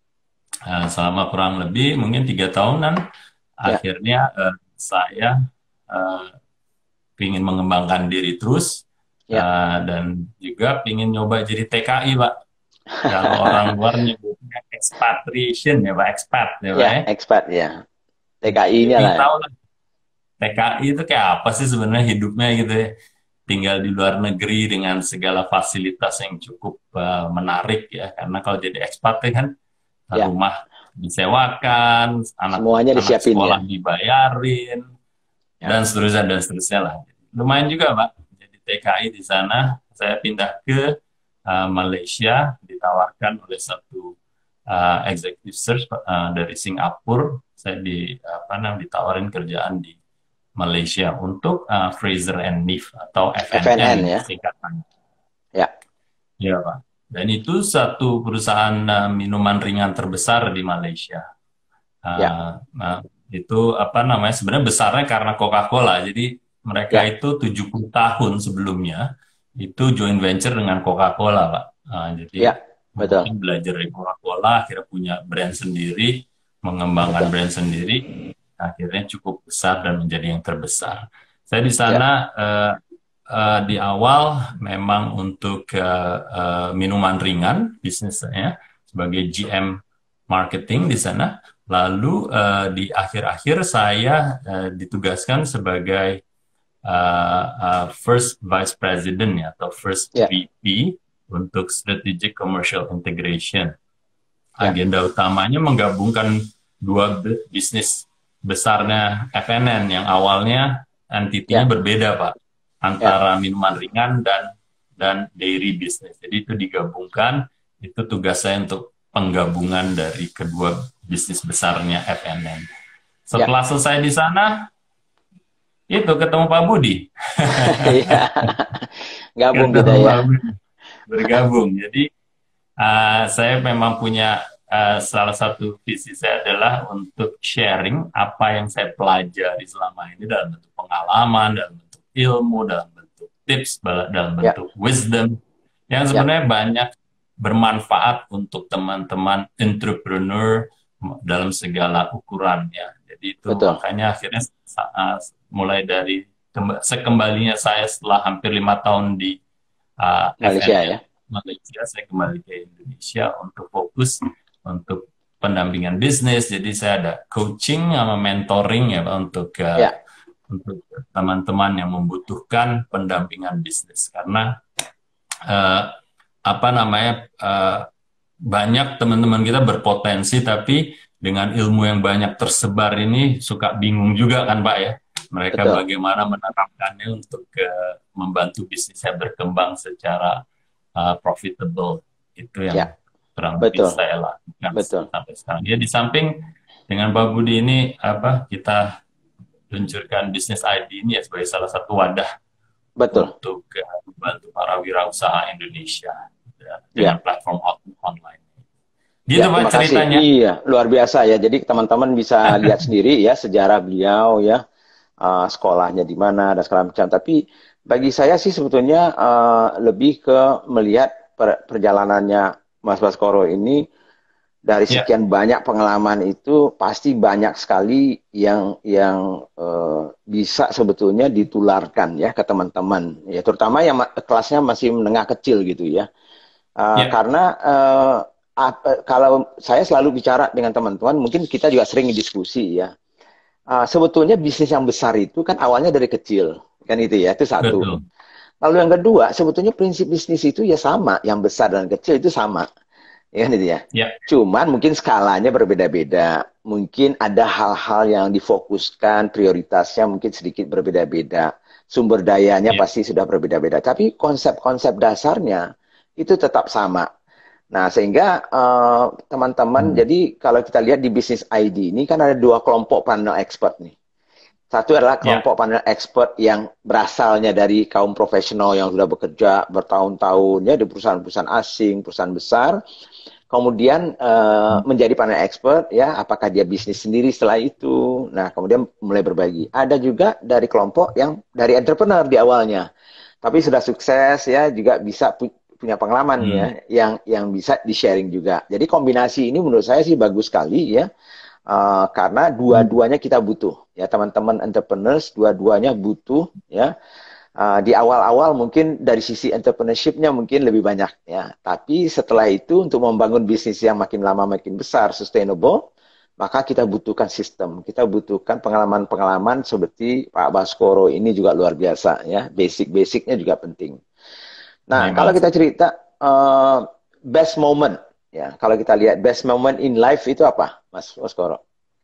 S1: Eh, selama kurang lebih mungkin tiga tahunan,
S2: ya,
S1: akhirnya eh, saya eh, ingin mengembangkan diri terus
S2: ya,
S1: eh, dan juga ingin nyoba jadi T K I, Pak. Kalau orang luar nyebutnya expatriation ya Pak, expat ya Pak
S2: ya,
S1: ya.
S2: expat ya.
S1: Jadi
S2: T K I-nya
S1: ingin
S2: lah.
S1: tahu lah T K I itu kayak apa sih sebenarnya hidupnya gitu ya. Tinggal di luar negeri dengan segala fasilitas yang cukup eh, menarik ya. Karena kalau jadi expat ya kan
S2: Ya,
S1: rumah disewakan,
S2: semuanya
S1: anak-anak
S2: disiapin ya.
S1: sekolah dibayarin, dan
S2: Ya,
S1: seterusnya dan seterusnya lah. Lumayan juga Pak. Jadi T K I di sana saya pindah ke uh, Malaysia ditawarkan oleh satu uh, executive search uh, dari Singapura. Saya di apa namanya ditawarin kerjaan di Malaysia untuk uh, Fraser and Neff atau
S2: F N N
S1: F N N
S2: ya.
S1: singkatan.
S2: Ya,
S1: Ya Pak. Dan itu satu perusahaan uh, minuman ringan terbesar di Malaysia.
S2: ya,
S1: Uh, nah, itu apa namanya sebenarnya besarnya karena Coca-Cola. Jadi mereka
S2: ya,
S1: itu tujuh puluh tahun sebelumnya itu joint venture dengan Coca-Cola, Pak. Nah, jadi
S2: ya,
S1: mungkin
S2: betul,
S1: belajar dari Coca-Cola, akhirnya punya brand sendiri, mengembangkan
S2: betul.
S1: brand sendiri, akhirnya cukup besar dan menjadi yang terbesar. Saya di
S2: Ya,
S1: sana eh, eh, di awal memang untuk eh, eh, minuman ringan bisnisnya sebagai G M marketing di sana. Lalu eh, di akhir-akhir saya eh, ditugaskan sebagai eh, eh, First Vice President ya atau First
S2: ya,
S1: V P untuk Strategic Commercial Integration.
S2: ya,
S1: Agenda utamanya menggabungkan dua bisnis besarnya F N N yang awalnya entitinya
S2: ya,
S1: berbeda Pak
S2: ya,
S1: antara minuman ringan dan dan dairy business. Jadi itu digabungkan, itu tugas saya untuk penggabungan dari kedua bisnis besarnya F N N.
S2: ya.
S1: Setelah selesai di sana, itu ketemu Pak Budi.
S2: Iya. Gabung kita
S1: Ketemu
S2: ya.
S1: Pak Budi, bergabung. Jadi uh, saya memang punya uh, salah satu visi saya adalah untuk sharing apa yang saya pelajari selama ini dalam bentuk pengalaman, dalam bentuk ilmu, dalam bentuk tips, dalam
S2: Ya,
S1: bentuk wisdom yang
S2: ya,
S1: sebenarnya banyak bermanfaat untuk teman-teman entrepreneur dalam segala ukuran ya. Jadi itu
S2: betul.
S1: makanya akhirnya uh, mulai dari sekembalinya saya setelah hampir lima tahun di uh,
S2: Malaysia
S1: F N N
S2: ya.
S1: Malaysia, saya kembali ke Indonesia untuk fokus untuk pendampingan bisnis. Jadi saya ada coaching sama mentoring ya Pak untuk uh,
S2: Ya,
S1: untuk teman-teman yang membutuhkan pendampingan bisnis karena uh, apa namanya uh, banyak teman-teman kita berpotensi tapi dengan ilmu yang banyak tersebar ini suka bingung juga kan Pak ya mereka
S2: betul.
S1: bagaimana menerapkannya untuk uh, membantu bisnisnya berkembang secara uh, profitable itu yang
S2: Ya,
S1: kurang lebih
S2: betul.
S1: saya lakukan
S2: Betul.
S1: sampai sekarang ya di samping dengan Pak Budi ini apa kita luncurkan bisnis I D ini ya sebagai salah satu wadah
S2: Betul.
S1: untuk uh, membantu para wirausaha Indonesia ya, dengan
S2: Ya.
S1: platform online.
S2: Ya,
S1: Gitu Pak
S2: terima kasih.
S1: ceritanya.
S2: Iya, luar biasa ya. Jadi teman-teman bisa lihat sendiri ya sejarah beliau ya, uh, sekolahnya di mana dan segala macam. Tapi bagi saya sih sebetulnya uh, lebih ke melihat per- perjalanannya Mas Baskoro ini dari
S1: Ya,
S2: sekian banyak pengalaman itu pasti banyak sekali yang yang uh, bisa sebetulnya ditularkan ya ke teman-teman ya, terutama yang ma- kelasnya masih menengah kecil gitu ya. Uh,
S1: ya,
S2: karena uh, apa- kalau saya selalu bicara dengan teman-teman, mungkin kita juga sering diskusi ya. Uh, sebetulnya bisnis yang besar itu kan awalnya dari kecil, kan itu ya, itu satu.
S1: betul.
S2: Lalu yang kedua, sebetulnya prinsip bisnis itu ya sama, yang besar dan kecil itu sama, ya kan itu ya.
S1: Ya,
S2: Cuman mungkin skalanya berbeda-beda, mungkin ada hal-hal yang difokuskan, prioritasnya mungkin sedikit berbeda-beda, sumber dayanya
S1: ya,
S2: pasti sudah berbeda-beda. Tapi konsep-konsep dasarnya itu tetap sama. Nah, sehingga eh, teman-teman,
S1: hmm,
S2: jadi kalau kita lihat di bisnis I D ini kan ada dua kelompok panel expert nih. Satu adalah
S1: Ya.
S2: kelompok panel expert yang berasalnya dari kaum profesional yang sudah bekerja bertahun-tahun ya di perusahaan-perusahaan asing, perusahaan besar. Kemudian uh,
S1: Hmm.
S2: menjadi panel expert ya, apakah dia bisnis sendiri setelah itu. Nah, kemudian mulai berbagi. Ada juga dari kelompok yang dari entrepreneur di awalnya, tapi sudah sukses ya, juga bisa pu punya pengalaman ya,
S1: Hmm.
S2: yang yang bisa di sharing juga. Jadi kombinasi ini menurut saya sih bagus sekali ya. Uh, karena
S1: Hmm.
S2: dua-duanya kita butuh ya, teman-teman entrepreneurs dua-duanya butuh ya. Uh, di awal-awal mungkin dari sisi entrepreneurship-nya mungkin lebih banyak ya, tapi setelah itu untuk membangun bisnis yang makin lama makin besar, sustainable, maka kita butuhkan sistem, kita butuhkan pengalaman-pengalaman seperti Pak Baskoro ini juga luar biasa ya, basic-basicnya juga penting. Nah,
S1: Iya,
S2: kalau
S1: Mas.
S2: kita cerita uh, best moment ya, kalau kita lihat best moment in life itu apa, Mas Baskoro?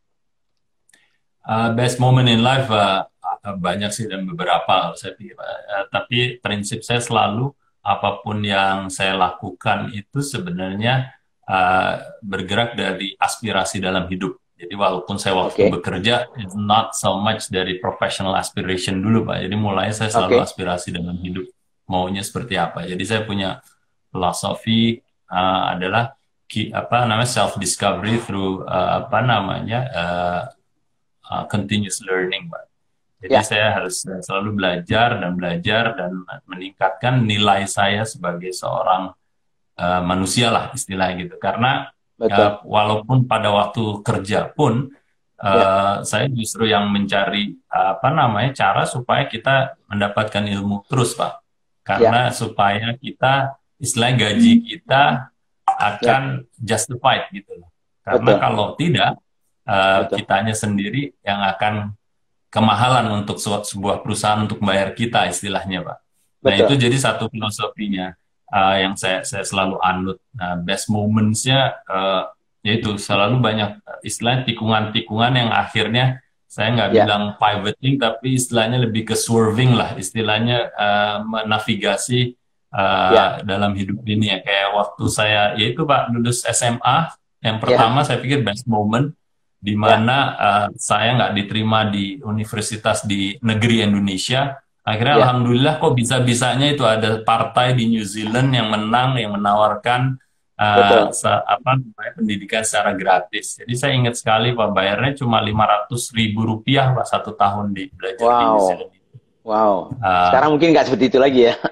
S1: Uh, best moment in life uh, uh, banyak sih dan beberapa saya pikir. Uh, tapi prinsip saya selalu apapun yang saya lakukan itu sebenarnya uh, bergerak dari aspirasi dalam hidup. Jadi walaupun saya waktu
S2: Oke,
S1: bekerja, it's not so much dari professional aspiration dulu, Pak. Jadi mulai saya selalu
S2: oke,
S1: aspirasi dalam hidup maunya seperti apa. Jadi saya punya filosofi uh, adalah ki- apa namanya self discovery through uh, apa namanya uh, uh, continuous learning, Pak. Jadi
S2: ya,
S1: saya harus selalu belajar dan belajar dan meningkatkan nilai saya sebagai seorang uh, manusia lah istilahnya gitu. Karena uh,
S2: betul,
S1: walaupun pada waktu kerja pun
S2: ya,
S1: uh, saya justru yang mencari uh, apa namanya cara supaya kita mendapatkan ilmu terus, Pak.
S2: ya,
S1: Karena supaya kita istilahnya gaji kita
S2: ya,
S1: akan justified gitu loh. Karena
S2: betul,
S1: kalau tidak uh,
S2: betul,
S1: kitanya sendiri yang akan kemahalan untuk su- sebuah perusahaan untuk membayar kita istilahnya, Pak. Nah, itu
S2: betul,
S1: jadi satu filosofinya uh, yang saya saya selalu anut. Nah, best moments-nya uh, yaitu selalu banyak uh, istilah tikungan-tikungan yang akhirnya saya nggak
S2: ya,
S1: bilang pivoting tapi istilahnya lebih ke swerving lah istilahnya uh, menavigasi
S2: ya,
S1: uh, dalam hidup ini ya kayak waktu saya yaitu Pak lulus S M A yang
S2: ya,
S1: pertama saya pikir best moment di
S2: ya,
S1: mana uh, saya nggak diterima di universitas di negeri Indonesia. Akhirnya
S2: ya,
S1: alhamdulillah kok bisa-bisanya itu ada partai di New Zealand yang menang yang menawarkan uh,
S2: betul.
S1: se- apa namanya, pendidikan secara gratis. Jadi saya ingat sekali Pak bayarnya cuma lima ratus ribu rupiah Pak satu tahun di belajar di New
S2: Wow,
S1: Zealand.
S2: wow.
S1: Uh,
S2: Sekarang mungkin nggak seperti itu lagi ya.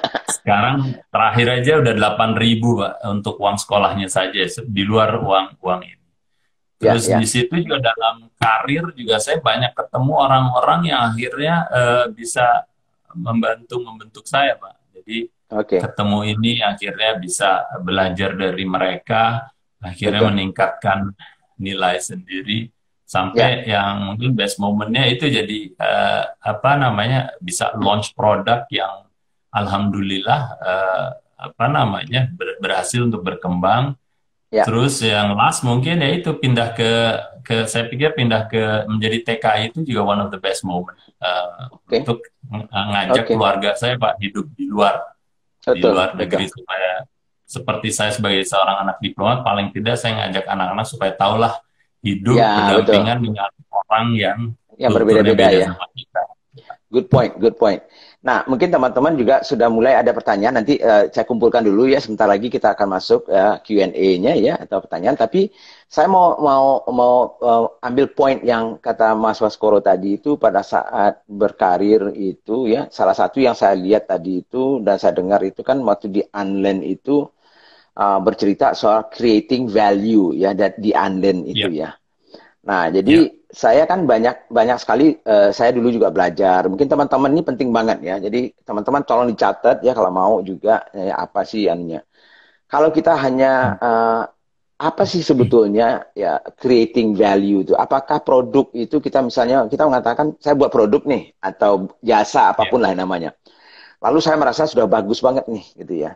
S1: Sekarang terakhir aja udah delapan ribu Pak untuk uang sekolahnya saja di luar uang uang ini.
S2: Ya,
S1: Terus di
S2: ya,
S1: situ juga dalam karir juga saya banyak ketemu orang-orang yang akhirnya eh, bisa membantu membentuk saya, Pak. Jadi
S2: oke,
S1: ketemu ini akhirnya bisa belajar dari mereka, akhirnya
S2: betul.
S1: meningkatkan nilai sendiri
S2: Ya,
S1: sampai yang mungkin best momennya itu jadi eh, apa namanya bisa launch produk yang alhamdulillah eh, apa namanya ber- berhasil untuk berkembang.
S2: ya,
S1: Terus yang last mungkin ya itu pindah ke ke saya pikir pindah ke menjadi T K I itu juga one of the best moment eh,
S2: oke,
S1: untuk ng- ngajak
S2: oke,
S1: keluarga saya Pak hidup di luar di
S2: betul,
S1: luar
S2: betul.
S1: negeri supaya seperti saya sebagai seorang anak diplomat paling tidak saya ngajak anak-anak supaya tahulah hidup
S2: Ya, betul.
S1: berdampingan dengan orang yang
S2: Yang
S1: kulturnya
S2: berbeda-beda
S1: beda
S2: ya.
S1: sama kita.
S2: Good point, good point. Nah, mungkin teman-teman juga sudah mulai ada pertanyaan. Nanti uh, saya kumpulkan dulu ya. Sebentar lagi kita akan masuk uh, Q and A-nya ya atau pertanyaan. Tapi saya mau mau mau uh, ambil poin yang kata Mas Waskoro tadi itu pada saat berkarir itu ya. Salah satu yang saya lihat tadi itu dan saya dengar itu kan waktu di Unlearn itu uh, bercerita soal creating value ya dan di Unlearn itu
S1: Ya,
S2: ya. Nah,
S1: ya,
S2: jadi saya kan banyak banyak sekali eh, saya dulu juga belajar. Mungkin teman-teman ini penting banget ya. Jadi teman-teman tolong dicatat ya kalau mau juga eh, apa sih anunya. Kalau kita hanya eh, apa sih sebetulnya ya creating value itu? Apakah produk itu kita misalnya kita mengatakan saya buat produk nih atau jasa
S1: ya,
S2: apapun lah namanya. Lalu saya merasa sudah bagus banget nih gitu ya.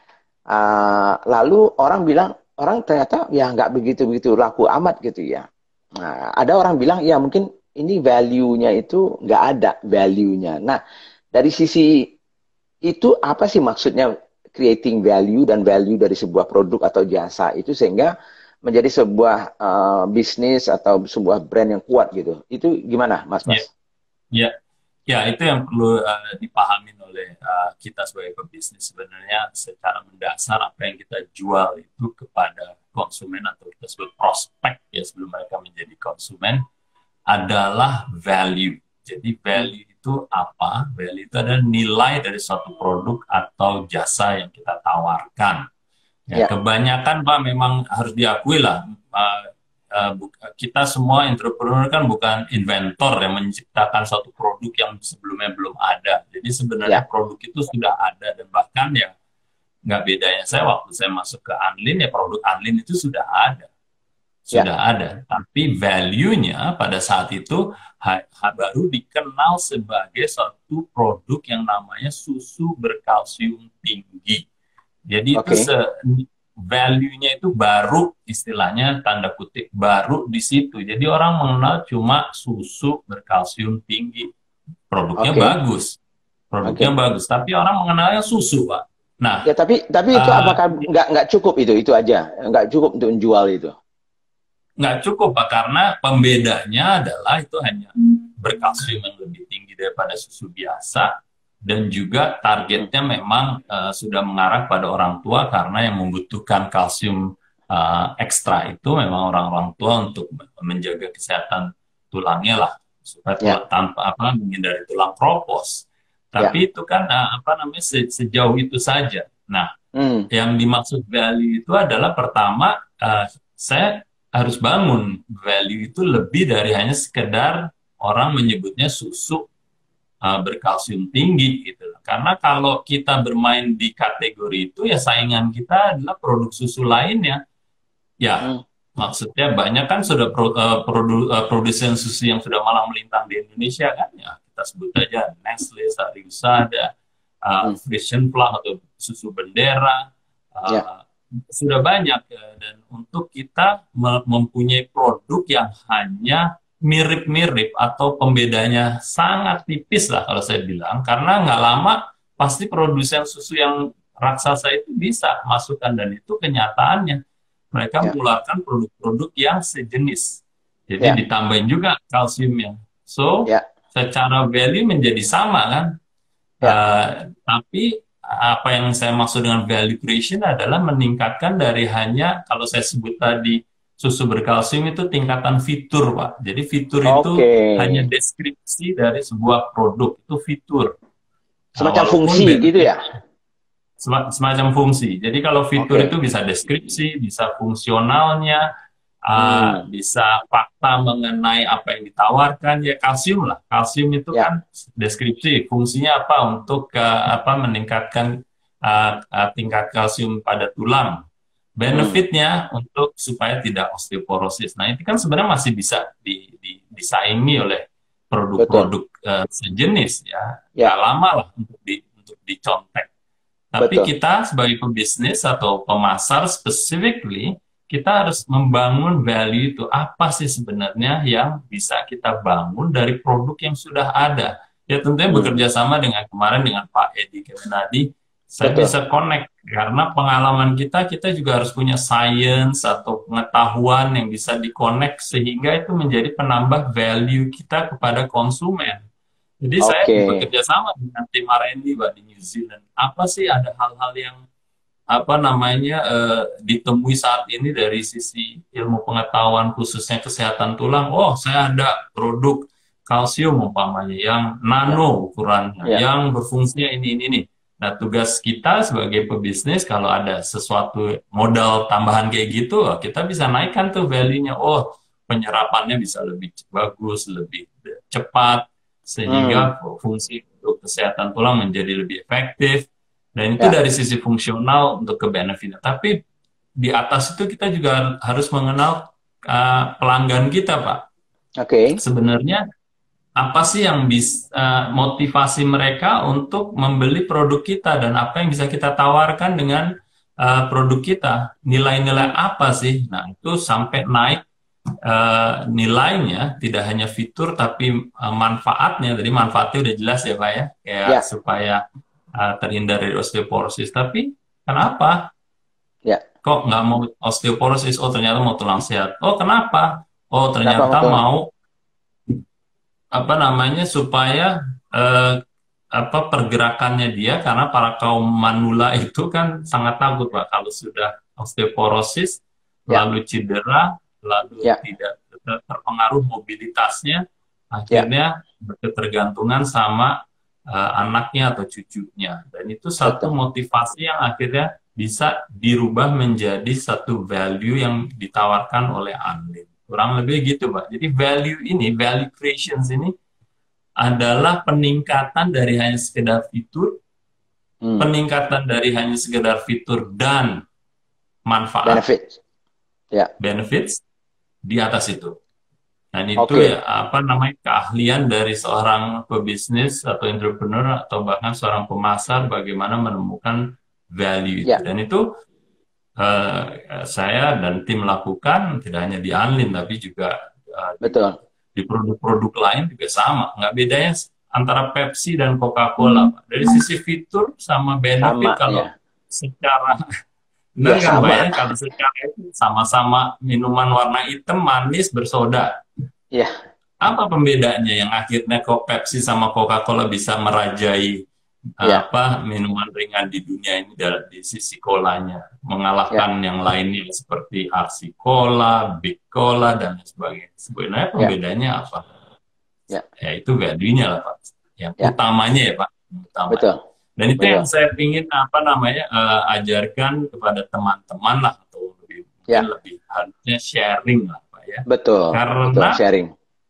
S2: Ah, lalu orang bilang orang ternyata ya nggak begitu-begitu laku amat gitu ya. Nah, ada orang bilang, ya mungkin ini value-nya itu nggak ada value-nya. Nah, dari sisi itu apa sih maksudnya creating value dan value dari sebuah produk atau jasa itu sehingga menjadi sebuah uh, bisnis atau sebuah brand yang kuat gitu. Itu gimana, Mas
S1: ya.
S2: Mas?
S1: Ya, ya itu yang perlu uh, dipahami oleh uh, kita sebagai pebisnis. Sebenarnya secara mendasar apa yang kita jual itu kepada konsumen atau kita sebut prospek ya sebelum mereka menjadi konsumen adalah value. Jadi value itu apa? Value itu adalah nilai dari suatu produk atau jasa yang kita tawarkan. Ya,
S2: Ya,
S1: kebanyakan Pak memang harus diakui lah, uh, uh, bu- kita semua entrepreneur kan bukan inventor yang menciptakan suatu produk yang sebelumnya belum ada. Jadi sebenarnya
S2: ya,
S1: produk itu sudah ada dan bahkan ya nggak bedanya saya waktu saya masuk ke Anlin ya produk Anlin itu sudah ada,
S2: ya.
S1: sudah ada. Tapi value-nya pada saat itu ha- ha- baru dikenal sebagai suatu produk yang namanya susu berkalsium tinggi. Jadi itu
S2: Oke,
S1: se value-nya itu baru istilahnya tanda kutip baru di situ. Jadi orang mengenal cuma susu berkalsium tinggi. Produknya
S2: oke,
S1: bagus. Produknya
S2: oke.
S1: bagus, tapi orang mengenalnya susu, Pak. Nah,
S2: Ya, tapi tapi itu
S1: uh,
S2: apakah nggak nggak cukup itu itu aja, nggak cukup untuk menjual itu.
S1: nggak cukup, Pak, karena pembedanya adalah itu hanya berkalsium yang lebih tinggi daripada susu biasa dan juga
S2: Hmm.
S1: targetnya memang uh, sudah mengarah pada orang tua karena yang membutuhkan kalsium uh, ekstra itu memang orang-orang tua untuk menjaga kesehatan tulangnya lah supaya
S2: Ya,
S1: tulang tanpa apa menghindari tulang kropos.
S2: ya.
S1: Tapi itu kan uh, apa namanya se- sejauh itu saja. Nah,
S2: Hmm.
S1: yang dimaksud value itu adalah pertama uh, saya harus bangun value itu lebih dari hanya sekedar orang menyebutnya susu uh, berkalsium tinggi gitu. Karena kalau kita bermain di kategori itu ya saingan kita adalah produk susu lainnya. Ya,
S2: Hmm.
S1: maksudnya banyak kan sudah pro, uh, produ, uh, produsen susu yang sudah malang melintang di Indonesia kan ya. Kita sebut aja Nestle, Sariusada, uh,
S2: Hmm.
S1: Frisian Plug atau susu Bendera.
S2: Ya,
S1: Uh, sudah banyak uh, dan untuk kita me- mempunyai produk yang hanya mirip-mirip atau pembedanya sangat tipis lah kalau saya bilang karena nggak lama pasti produsen susu yang raksasa itu bisa masukkan dan itu kenyataannya mereka
S2: ya,
S1: mengeluarkan produk-produk yang sejenis. Jadi
S2: ya,
S1: ditambahin juga kalsiumnya. So,
S2: ya,
S1: secara value menjadi sama kan.
S2: ya.
S1: Uh, tapi apa yang saya maksud dengan value creation adalah meningkatkan dari hanya, kalau saya sebut tadi, susu berkalsium itu tingkatan fitur, Pak. Jadi fitur
S2: Oke.
S1: itu hanya deskripsi dari sebuah produk, itu fitur. Nah,
S2: Semacam
S1: walaupun
S2: fungsi gitu
S1: benefit
S2: ya.
S1: Sem- semacam fungsi. Jadi kalau fitur itu
S2: Oke.
S1: bisa deskripsi, bisa fungsionalnya, uh,
S2: Hmm.
S1: bisa fakta mengenai apa yang ditawarkan. Ya kalsium lah. Kalsium itu
S2: Ya,
S1: kan deskripsi. Fungsinya apa untuk uh, apa meningkatkan uh, uh, tingkat kalsium pada tulang.
S2: hmm.
S1: Benefitnya untuk supaya tidak osteoporosis. Nah itu kan sebenarnya masih bisa di, di- disaingi oleh
S2: Betul.
S1: produk-produk uh, sejenis ya. Nggak
S2: Ya,
S1: lama lah untuk di, untuk dicontek. Tapi
S2: betul.
S1: kita sebagai pebisnis atau pemasar specifically, kita harus membangun value itu. Apa sih sebenarnya yang bisa kita bangun dari produk yang sudah ada? Ya tentunya
S2: Hmm.
S1: bekerja sama dengan kemarin dengan Pak Edi Kemenadi, saya
S2: Betul.
S1: bisa connect. Karena pengalaman kita, kita juga harus punya science atau pengetahuan yang bisa di-connect sehingga itu menjadi penambah value kita kepada konsumen. Jadi saya
S2: Oke.
S1: bekerja sama dengan tim R and D Pak di New Zealand. Apa sih ada hal-hal yang apa namanya eh, ditemui saat ini dari sisi ilmu pengetahuan khususnya kesehatan tulang? Oh, saya ada produk kalsium umpamanya yang
S2: Ya,
S1: nano ukurannya,
S2: ya.
S1: yang berfungsinya ini ini ini. Nah, tugas kita sebagai pebisnis kalau ada sesuatu modal tambahan kayak gitu, oh, kita bisa naikkan tuh value-nya. Oh, penyerapannya bisa lebih bagus, lebih cepat
S2: Hmm.
S1: sehingga fungsi untuk kesehatan tulang menjadi lebih efektif dan itu
S2: Ya.
S1: dari sisi fungsional untuk ke benefit. Tapi di atas itu kita juga harus mengenal uh, pelanggan kita, Pak.
S2: Oke.
S1: Sebenarnya apa sih yang bisa motivasi mereka untuk membeli produk kita dan apa yang bisa kita tawarkan dengan uh, produk kita? Nilai-nilai
S2: Hmm.
S1: apa sih? Nah, itu sampai naik uh, nilainya tidak hanya fitur tapi uh, manfaatnya. Tadi manfaatnya udah jelas ya Pak ya, kayak
S2: Ya,
S1: supaya uh, terhindar dari osteoporosis. Tapi kenapa
S2: ya.
S1: kok nggak mau osteoporosis? Oh ternyata mau tulang sehat. Oh kenapa? Oh
S2: Kenapa
S1: ternyata
S2: betul?
S1: mau apa namanya supaya eh, apa pergerakannya dia, karena para kaum manula itu kan sangat takut Pak kalau sudah osteoporosis
S2: Ya,
S1: lalu cedera lalu
S2: ya,
S1: tidak ter- terpengaruh mobilitasnya,
S2: ya,
S1: akhirnya berketergantungan sama eh, anaknya atau cucunya, dan itu satu
S2: betul.
S1: motivasi yang akhirnya bisa dirubah menjadi satu value yang ditawarkan oleh Unlim. Kurang lebih gitu, Pak. Jadi value ini, value creations ini adalah peningkatan dari hanya sekedar fitur,
S2: Hmm.
S1: peningkatan dari hanya sekedar fitur dan manfaat,
S2: Benefit. Ya,
S1: benefits di atas itu. Dan itu
S2: oke.
S1: ya apa namanya keahlian dari seorang pebisnis atau entrepreneur atau bahkan seorang pemasar bagaimana menemukan value itu.
S2: Ya,
S1: Dan itu eh, saya dan tim lakukan tidak hanya di Anlin tapi juga eh, di
S2: betul.
S1: di produk-produk lain juga sama. Nggak bedanya antara Pepsi dan Coca-Cola, Pak. Dari sisi fitur sama benefit,
S2: Sama,
S1: kalau
S2: ya.
S1: secara benar
S2: Ya,
S1: kan Pak ya,
S2: sama.
S1: kalau secara itu sama-sama minuman warna hitam manis bersoda.
S2: Ya,
S1: Apa pembedanya yang akhirnya kok Pepsi sama Coca-Cola bisa merajai
S2: ya,
S1: apa minuman ringan di dunia ini dari di sisi kolanya, mengalahkan
S2: ya,
S1: yang lainnya seperti R C Cola, Big Cola dan lain sebagainya. Sebenarnya
S2: ya,
S1: pembedanya apa?
S2: ya,
S1: Ya itu value-nya lah Pak. Yang
S2: ya.
S1: utamanya ya Pak, yang utamanya.
S2: Betul,
S1: Dan itu yang
S2: betul.
S1: saya ingin apa namanya eh, ajarkan kepada teman-teman lah, atau lebih mungkin
S2: Ya,
S1: lebih harusnya sharing lah Pak ya.
S2: betul, betul.
S1: Karena
S2: Sharing.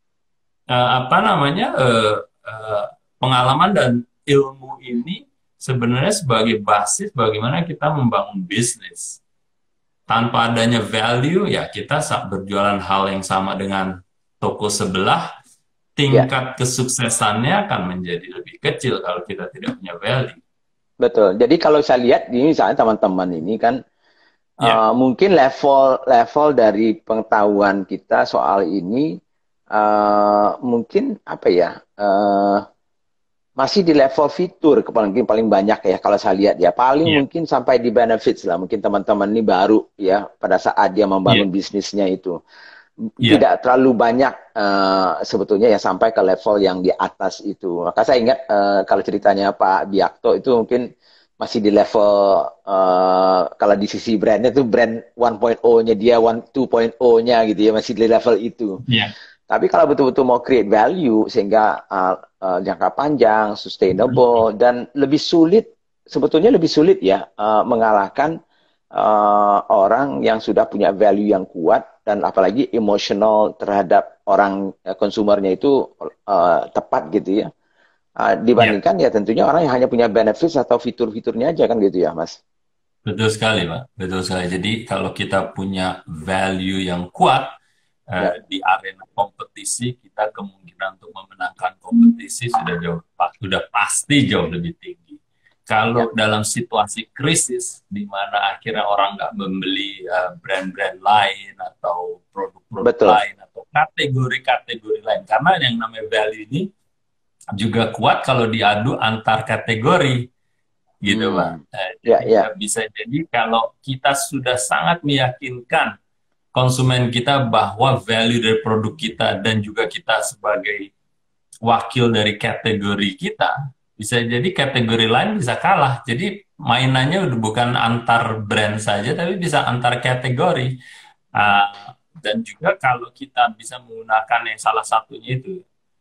S1: eh, apa namanya eh, eh, pengalaman dan ilmu ini sebenarnya sebagai basis bagaimana kita membangun bisnis. Tanpa adanya value ya kita sa- berjualan hal yang sama dengan toko sebelah,
S2: Ya,
S1: tingkat kesuksesannya akan menjadi lebih kecil kalau kita tidak punya value.
S2: betul. Jadi kalau saya lihat ini misalnya teman-teman ini kan
S1: Ya,
S2: eh, mungkin level level dari pengetahuan kita soal ini eh, mungkin apa ya? eh, masih di level fitur paling paling banyak ya kalau saya lihat ya paling
S1: iya,
S2: mungkin sampai di benefits lah mungkin teman-teman ini baru ya pada saat dia
S1: iya,
S2: membangun bisnisnya itu
S1: iya,
S2: tidak terlalu banyak eh, sebetulnya ya sampai ke level yang di atas itu. Maka saya ingat eh, kalau ceritanya Pak Biakto itu mungkin masih di level eh, kalau di sisi brandnya itu brand satu titik nol-nya dia, one dua titik nol-nya gitu ya masih di level itu.
S1: iya.
S2: Tapi kalau betul-betul mau create value sehingga uh, uh, jangka panjang, sustainable dan lebih sulit, sebetulnya lebih sulit ya uh, mengalahkan uh, orang yang sudah punya value yang kuat dan apalagi emosional terhadap orang uh, konsumernya itu uh, tepat gitu ya. Uh,
S1: Iya.
S2: dibandingkan ya tentunya orang yang hanya punya benefits atau fitur-fiturnya aja kan gitu ya, Mas.
S1: Betul sekali, Pak. Betul sekali. Jadi kalau kita punya value yang kuat
S2: Ya,
S1: eh, di arena kompetisi, kita kemungkinan untuk memenangkan kompetisi sudah jauh, pa- sudah pasti jauh lebih tinggi.
S2: ya,
S1: Kalau dalam situasi krisis, di mana akhirnya orang nggak membeli eh, brand-brand lain atau produk-produk
S2: betul.
S1: lain atau kategori-kategori lain, karena yang namanya value ini juga kuat kalau diadu antar kategori gitu Pak.
S2: Hmm.
S1: Nah,
S2: Ya,
S1: jadi
S2: ya,
S1: eh, bisa jadi kalau kita sudah sangat meyakinkan konsumen kita bahwa value dari produk kita dan juga kita sebagai wakil dari kategori kita, bisa jadi kategori lain bisa kalah. Jadi mainannya udah bukan antar brand saja, tapi bisa antar kategori. Ah, dan juga kalau kita bisa menggunakan yang salah satunya itu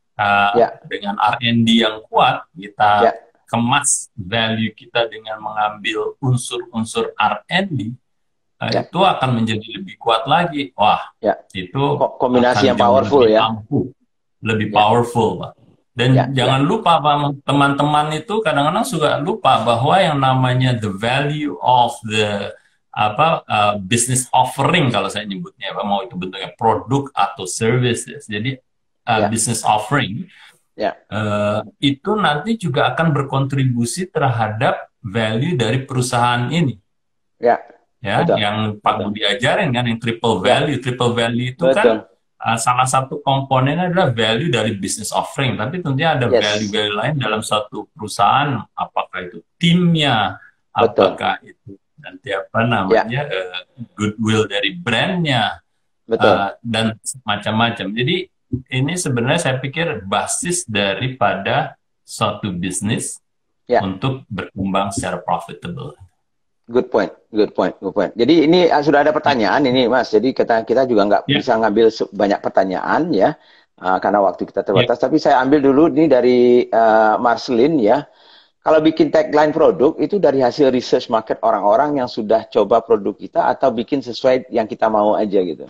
S1: uh,
S2: ya,
S1: dengan R and D yang kuat, kita
S2: ya,
S1: kemas value kita dengan mengambil unsur-unsur R and D, uh,
S2: ya,
S1: itu akan menjadi lebih kuat lagi. Wah,
S2: ya.
S1: itu
S2: Ko- Kombinasi
S1: akan
S2: yang
S1: jauh
S2: powerful
S1: lebih
S2: ya.
S1: ampuh, lebih
S2: Ya,
S1: powerful, Pak.
S2: ya,
S1: Dan
S2: ya.
S1: jangan lupa, Pak, teman-teman itu kadang-kadang suka lupa bahwa yang namanya the value of the apa uh, business offering kalau saya nyebutnya, Pak, mau itu bentuknya produk atau services. Jadi uh,
S2: Ya,
S1: business offering
S2: ya,
S1: uh, itu nanti juga akan berkontribusi terhadap value dari perusahaan ini,
S2: ya,
S1: ya,
S2: betul,
S1: yang Pak
S2: betul,
S1: Budi ajarin kan, yang triple
S2: ya,
S1: value. Triple value itu kan
S2: betul,
S1: uh, salah satu komponennya adalah value dari business offering, tapi tentunya ada
S2: yes,
S1: value-value lain dalam suatu perusahaan, apakah itu timnya,
S2: betul,
S1: apakah itu nanti apa
S2: ya,
S1: namanya uh, goodwill dari brandnya,
S2: betul,
S1: uh, dan macam-macam. Jadi ini sebenarnya saya pikir basis daripada suatu bisnis
S2: Ya,
S1: untuk berkembang secara profitable.
S2: good point, good point, good point. Jadi ini ah, sudah ada
S1: Ya,
S2: pertanyaan ini, Mas. Jadi kita kita juga nggak
S1: ya,
S2: bisa ngambil se- banyak pertanyaan ya, ah, karena waktu kita
S1: ya.
S2: terbatas. Tapi saya ambil dulu ini dari ah, Marcelin ya. Kalau bikin tagline produk itu dari hasil research market orang-orang yang sudah coba produk kita atau bikin sesuai yang kita mau aja gitu.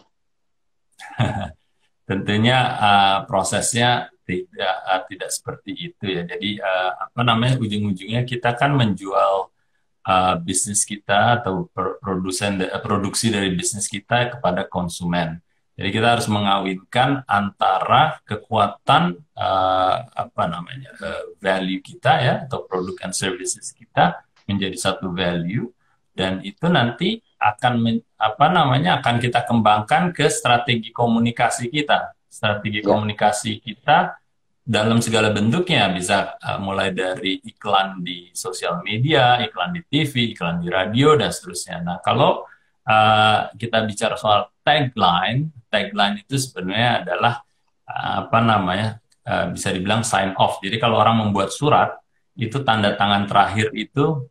S1: Tentunya uh, prosesnya tidak uh, tidak seperti itu ya. Jadi uh, apa namanya ujung-ujungnya kita kan menjual uh, bisnis kita atau per- produsen uh, produksi dari bisnis kita kepada konsumen. Jadi kita harus mengawinkan antara kekuatan uh, apa namanya uh, value kita ya atau produk and services kita menjadi satu value, dan itu nanti akan men- apa namanya akan kita kembangkan ke strategi komunikasi kita. Strategi
S2: Ya,
S1: komunikasi kita dalam segala bentuknya, bisa uh, mulai dari iklan di sosial media, iklan di T V, iklan di radio, dan seterusnya. Nah, kalau uh, kita bicara soal tagline, tagline itu sebenarnya adalah uh, apa namanya uh, bisa dibilang sign off. Jadi kalau orang membuat surat, itu tanda tangan terakhir itu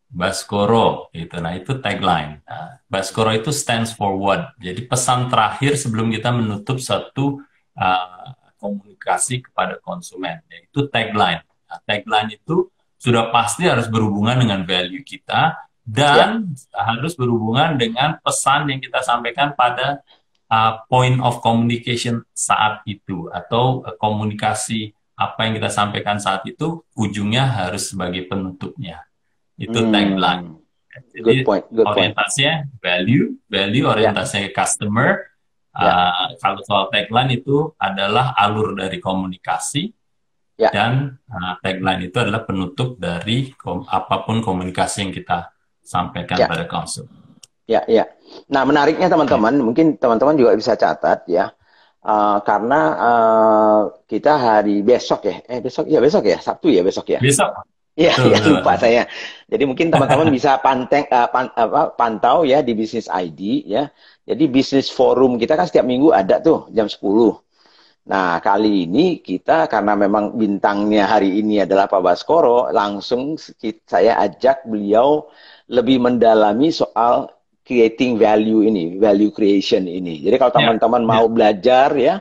S1: Baskoro, itu. Nah, itu tagline. Nah, Baskoro itu stands for what? Jadi pesan terakhir sebelum kita menutup satu uh, komunikasi kepada konsumen, yaitu tagline. Nah, tagline itu sudah pasti harus berhubungan dengan value kita
S2: ya.
S1: dan harus berhubungan dengan pesan yang kita sampaikan pada uh, point of communication saat itu, atau uh, komunikasi apa yang kita sampaikan saat itu ujungnya harus sebagai penutupnya. Itu tagline.
S2: Hmm, good
S1: Jadi
S2: point, good point.
S1: orientasinya value, value
S2: Ya,
S1: orientasinya ke customer.
S2: ya,
S1: Uh, kalau soal tagline itu adalah alur dari komunikasi,
S2: ya,
S1: dan uh, tagline itu adalah penutup dari kom apapun komunikasi yang kita sampaikan
S2: ya,
S1: pada konsumen.
S2: ya, ya. Nah, menariknya
S1: Ya.
S2: teman-teman, mungkin teman-teman juga bisa catat ya. Uh, karena uh, kita hari besok ya, eh besok ya besok ya, Sabtu ya besok ya.
S1: Besok,
S2: Iya,
S1: betul,
S2: ya
S1: betul,
S2: lupa
S1: betul.
S2: saya. Jadi mungkin teman-teman bisa panteng, uh, pan- apa, pantau ya di Business I D ya. Jadi bisnis forum kita kan setiap minggu ada tuh jam sepuluh. Nah, kali ini kita karena memang bintangnya hari ini adalah Pak Baskoro, langsung ki- saya ajak beliau lebih mendalami soal creating value ini, value creation ini. Jadi kalau
S1: Ya,
S2: teman-teman
S1: ya,
S2: mau belajar ya,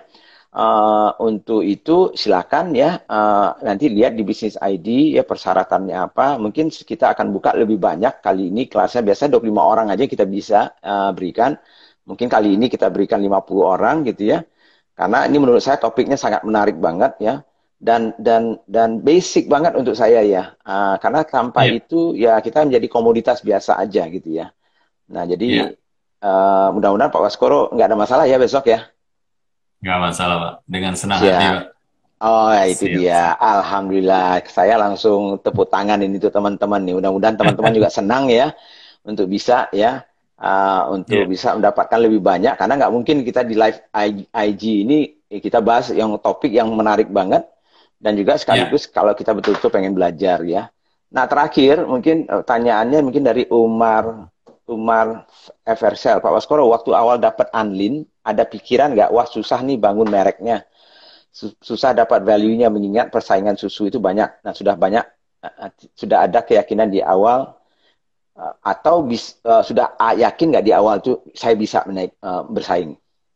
S2: Uh, untuk itu silakan ya, uh, nanti lihat di Business I D ya persyaratannya apa. Mungkin kita akan buka lebih banyak kali ini, kelasnya biasa dua puluh lima orang aja kita bisa uh, berikan. Mungkin kali ini kita berikan lima puluh orang gitu ya. Karena ini menurut saya topiknya sangat menarik banget ya, dan dan dan basic banget untuk saya ya. Uh, karena tanpa
S1: ya,
S2: itu ya kita menjadi komoditas biasa aja gitu ya. Nah,
S1: ya.
S2: jadi uh, mudah-mudahan Pak Waskoro nggak ada masalah ya besok ya.
S1: Nggak masalah, Pak. Dengan senang hati,
S2: Siap.
S1: Pak.
S2: Oh, ya itu
S1: Siap,
S2: dia.
S1: siap.
S2: Alhamdulillah. Saya langsung tepuk tangan ini tuh teman-teman nih. Mudah-mudahan teman-teman juga senang ya untuk bisa ya, uh, untuk
S1: Ya,
S2: bisa mendapatkan lebih banyak, karena nggak mungkin kita di live I G ini eh, kita bahas yang topik yang menarik banget, dan juga
S1: ya,
S2: sekaligus kalau kita betul-betul pengen belajar ya. Nah, terakhir mungkin eh, pertanyaannya mungkin dari Umar Umar Eversel. Pak Waskoro, waktu awal dapat Anlin, ada pikiran nggak, wah susah nih bangun mereknya, susah dapat value-nya mengingat persaingan susu itu banyak. Nah, sudah banyak uh, sudah ada keyakinan di awal uh, atau bis, uh, sudah uh, yakin nggak di awal itu saya bisa menaik uh, bersaing?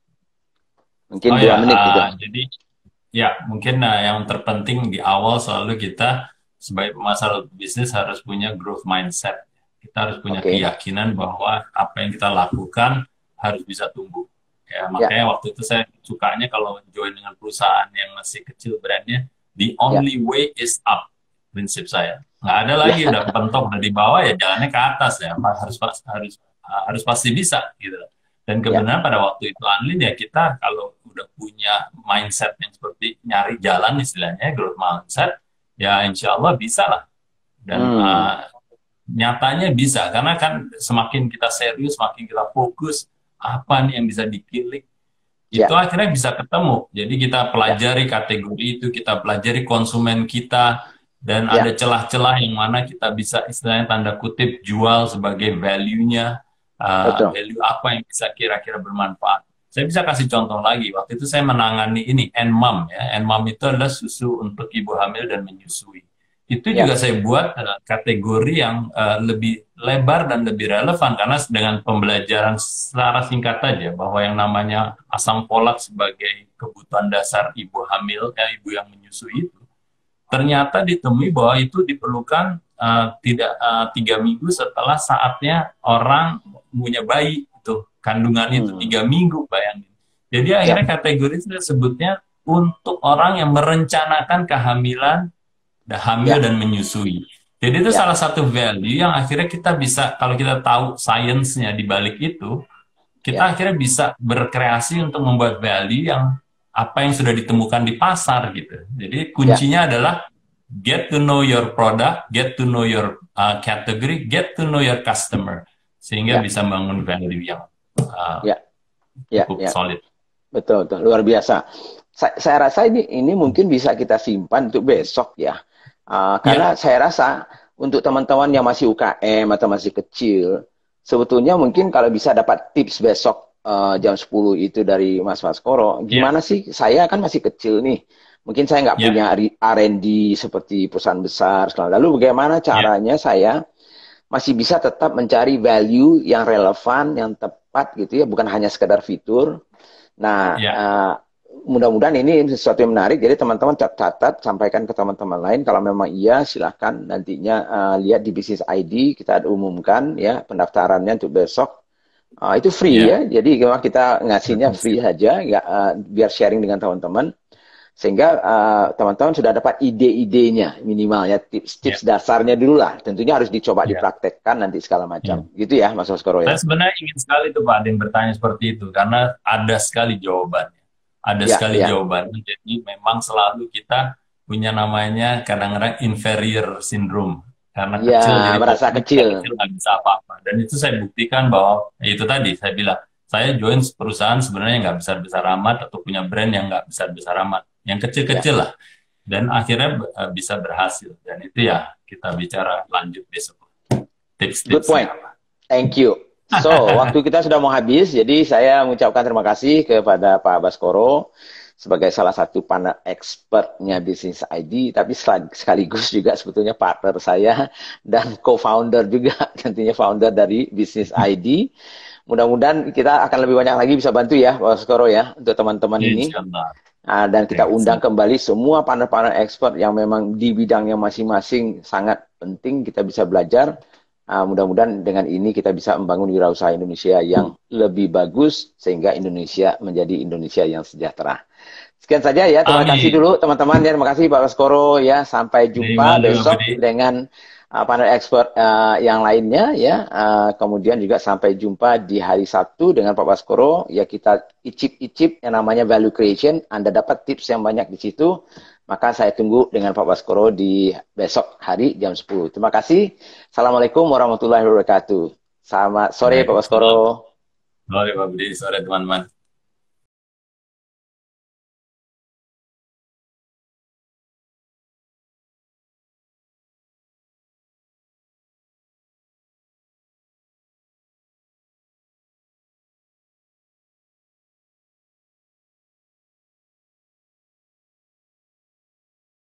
S2: Mungkin
S1: oh
S2: dua
S1: ya,
S2: menit gitu.
S1: uh, jadi ya mungkin uh, yang terpenting di awal selalu kita sebagai pemasar bisnis harus punya growth mindset. Kita harus punya
S2: Oke.
S1: keyakinan bahwa apa yang kita lakukan harus bisa tumbuh. Ya,
S2: Ya,
S1: makanya waktu itu saya sukanya kalau join dengan perusahaan yang masih kecil brandnya, the
S2: ya,
S1: only way is up, prinsip saya. Nggak ada
S2: ya,
S1: lagi udah mentok udah di bawah ya jalannya ke atas ya, harus harus harus pasti bisa gitu. Dan
S2: ya,
S1: kebenaran pada waktu itu Anlin ya kita kalau udah punya mindset yang seperti nyari jalan istilahnya growth mindset, ya insya Allah bisa lah. Dan
S2: hmm,
S1: uh, nyatanya bisa karena kan semakin kita serius, semakin kita fokus apa nih yang bisa dikilik, itu
S2: ya,
S1: akhirnya bisa ketemu. Jadi kita
S2: ya,
S1: pelajari kategori itu, kita pelajari konsumen kita, dan ada
S2: ya,
S1: celah-celah yang mana kita bisa istilahnya tanda kutip jual sebagai value-nya, uh,
S2: betul.
S1: value apa yang bisa kira-kira bermanfaat. Saya bisa kasih contoh lagi. Waktu itu saya menangani ini N-Mom ya. N-Mom itu adalah susu untuk ibu hamil dan menyusui. Itu juga
S2: Ya,
S1: saya buat uh, kategori yang uh, lebih lebar dan lebih relevan karena dengan pembelajaran secara singkat saja bahwa yang namanya asam folat sebagai kebutuhan dasar ibu hamil, ya, ibu yang menyusui itu ternyata ditemui bahwa itu diperlukan uh, tidak uh, tiga minggu setelah saatnya orang punya bayi itu kandungan itu
S2: hmm,
S1: tiga minggu bayangin. Jadi akhirnya
S2: ya,
S1: kategori itu sebutnya untuk orang yang merencanakan kehamilan, dan hamil
S2: ya,
S1: dan menyusui. Jadi itu
S2: ya,
S1: salah satu value yang akhirnya kita bisa kalau kita tahu sainsnya di balik itu, kita
S2: ya,
S1: akhirnya bisa berkreasi untuk membuat value yang apa yang sudah ditemukan di pasar gitu. Jadi
S2: ya,
S1: kuncinya adalah get to know your product, get to know your uh, category, get to know your customer, sehingga
S2: ya,
S1: bisa membangun value yang uh,
S2: ya, ya,
S1: cukup
S2: ya.
S1: solid.
S2: Betul, betul, luar biasa. Sa- Saya, rasa ini ini mungkin bisa kita simpan untuk besok ya. Ah, karena
S1: Ya,
S2: saya rasa untuk teman-teman yang masih U K M atau masih kecil, sebetulnya mungkin kalau bisa dapat tips besok eh, jam sepuluh itu dari Mas Baskoro,
S1: ya,
S2: gimana sih? Saya kan masih kecil nih. Mungkin saya nggak
S1: ya,
S2: punya R and D seperti perusahaan besar. Lalu bagaimana
S1: ya,
S2: caranya saya masih bisa tetap mencari value yang relevan, yang tepat gitu ya, bukan hanya sekedar fitur. Nah,
S1: ya,
S2: uh, mudah-mudahan ini sesuatu yang menarik. Jadi teman-teman catat, sampaikan ke teman-teman lain. Kalau memang iya, silahkan nantinya uh, lihat di Business I D kita umumkan ya pendaftarannya untuk besok. Uh, itu free
S1: ya.
S2: ya. Jadi memang kita ngasihnya free
S1: Betul.
S2: saja, nggak, uh, biar sharing dengan teman-teman. Sehingga uh, teman-teman sudah dapat ide-idenya minimal ya,
S1: Ya,
S2: tips-tips dasarnya dulu lah. Tentunya harus dicoba
S1: ya,
S2: dipraktekkan nanti segala
S1: ya.
S2: macam. Gitu ya, Mas Oskoro
S1: Saya
S2: ya.
S1: sebenarnya ingin sekali tuh Pak Adin bertanya seperti itu karena ada sekali jawabannya. Ada
S2: Ya,
S1: sekali
S2: ya.
S1: jawabannya. Jadi memang selalu kita punya namanya kadang-kadang inferior syndrome. Karena
S2: Ya,
S1: kecil jadi
S2: merasa
S1: ini kita
S2: kecil.
S1: kecil nggak bisa apa-apa. Dan itu saya buktikan bahwa ya itu tadi saya bilang saya join perusahaan sebenarnya nggak besar-besar amat atau punya brand yang nggak besar-besar amat, yang
S2: Ya.
S1: kecil-kecil lah. Dan akhirnya eh, bisa berhasil. Dan itu ya kita bicara lanjut besok
S2: Good point.
S1: tips-tipsnya.
S2: Thank you. So, waktu kita sudah mau habis, jadi saya mengucapkan terima kasih kepada Pak Baskoro sebagai salah satu panel expertnya Business I D, tapi sekaligus juga sebetulnya partner saya dan co-founder juga, tentunya founder dari Business I D. Mudah-mudahan kita akan lebih banyak lagi bisa bantu ya, Pak Baskoro ya, untuk teman-teman ini.
S1: Insya Allah.
S2: Ah, dan kita undang
S1: Excellent.
S2: kembali semua partner-partner expert yang memang di bidangnya masing-masing sangat penting kita bisa belajar. Ah, mudah-mudahan dengan ini kita bisa membangun wirausaha Indonesia yang lebih bagus sehingga Indonesia menjadi Indonesia yang sejahtera. Sekian saja ya, terima kasih
S1: Amin.
S2: dulu teman-teman ya, terima kasih Pak Baskoro ya, sampai
S1: Terima
S2: jumpa
S1: kasih, Pak
S2: besok
S1: Budi.
S2: dengan uh, panel expert uh, yang lainnya ya. Uh, kemudian juga sampai jumpa di hari Sabtu dengan Pak Baskoro ya, kita icip-icip yang namanya value creation. Anda dapat tips yang banyak di situ. Maka saya tunggu dengan Pak Baskoro di besok hari jam sepuluh. Terima kasih. Assalamualaikum warahmatullahi wabarakatuh. Selamat sore Pak
S1: Waalaikumsalam.
S2: Baskoro.
S1: Sore, Pak Budi. Sore, teman-teman.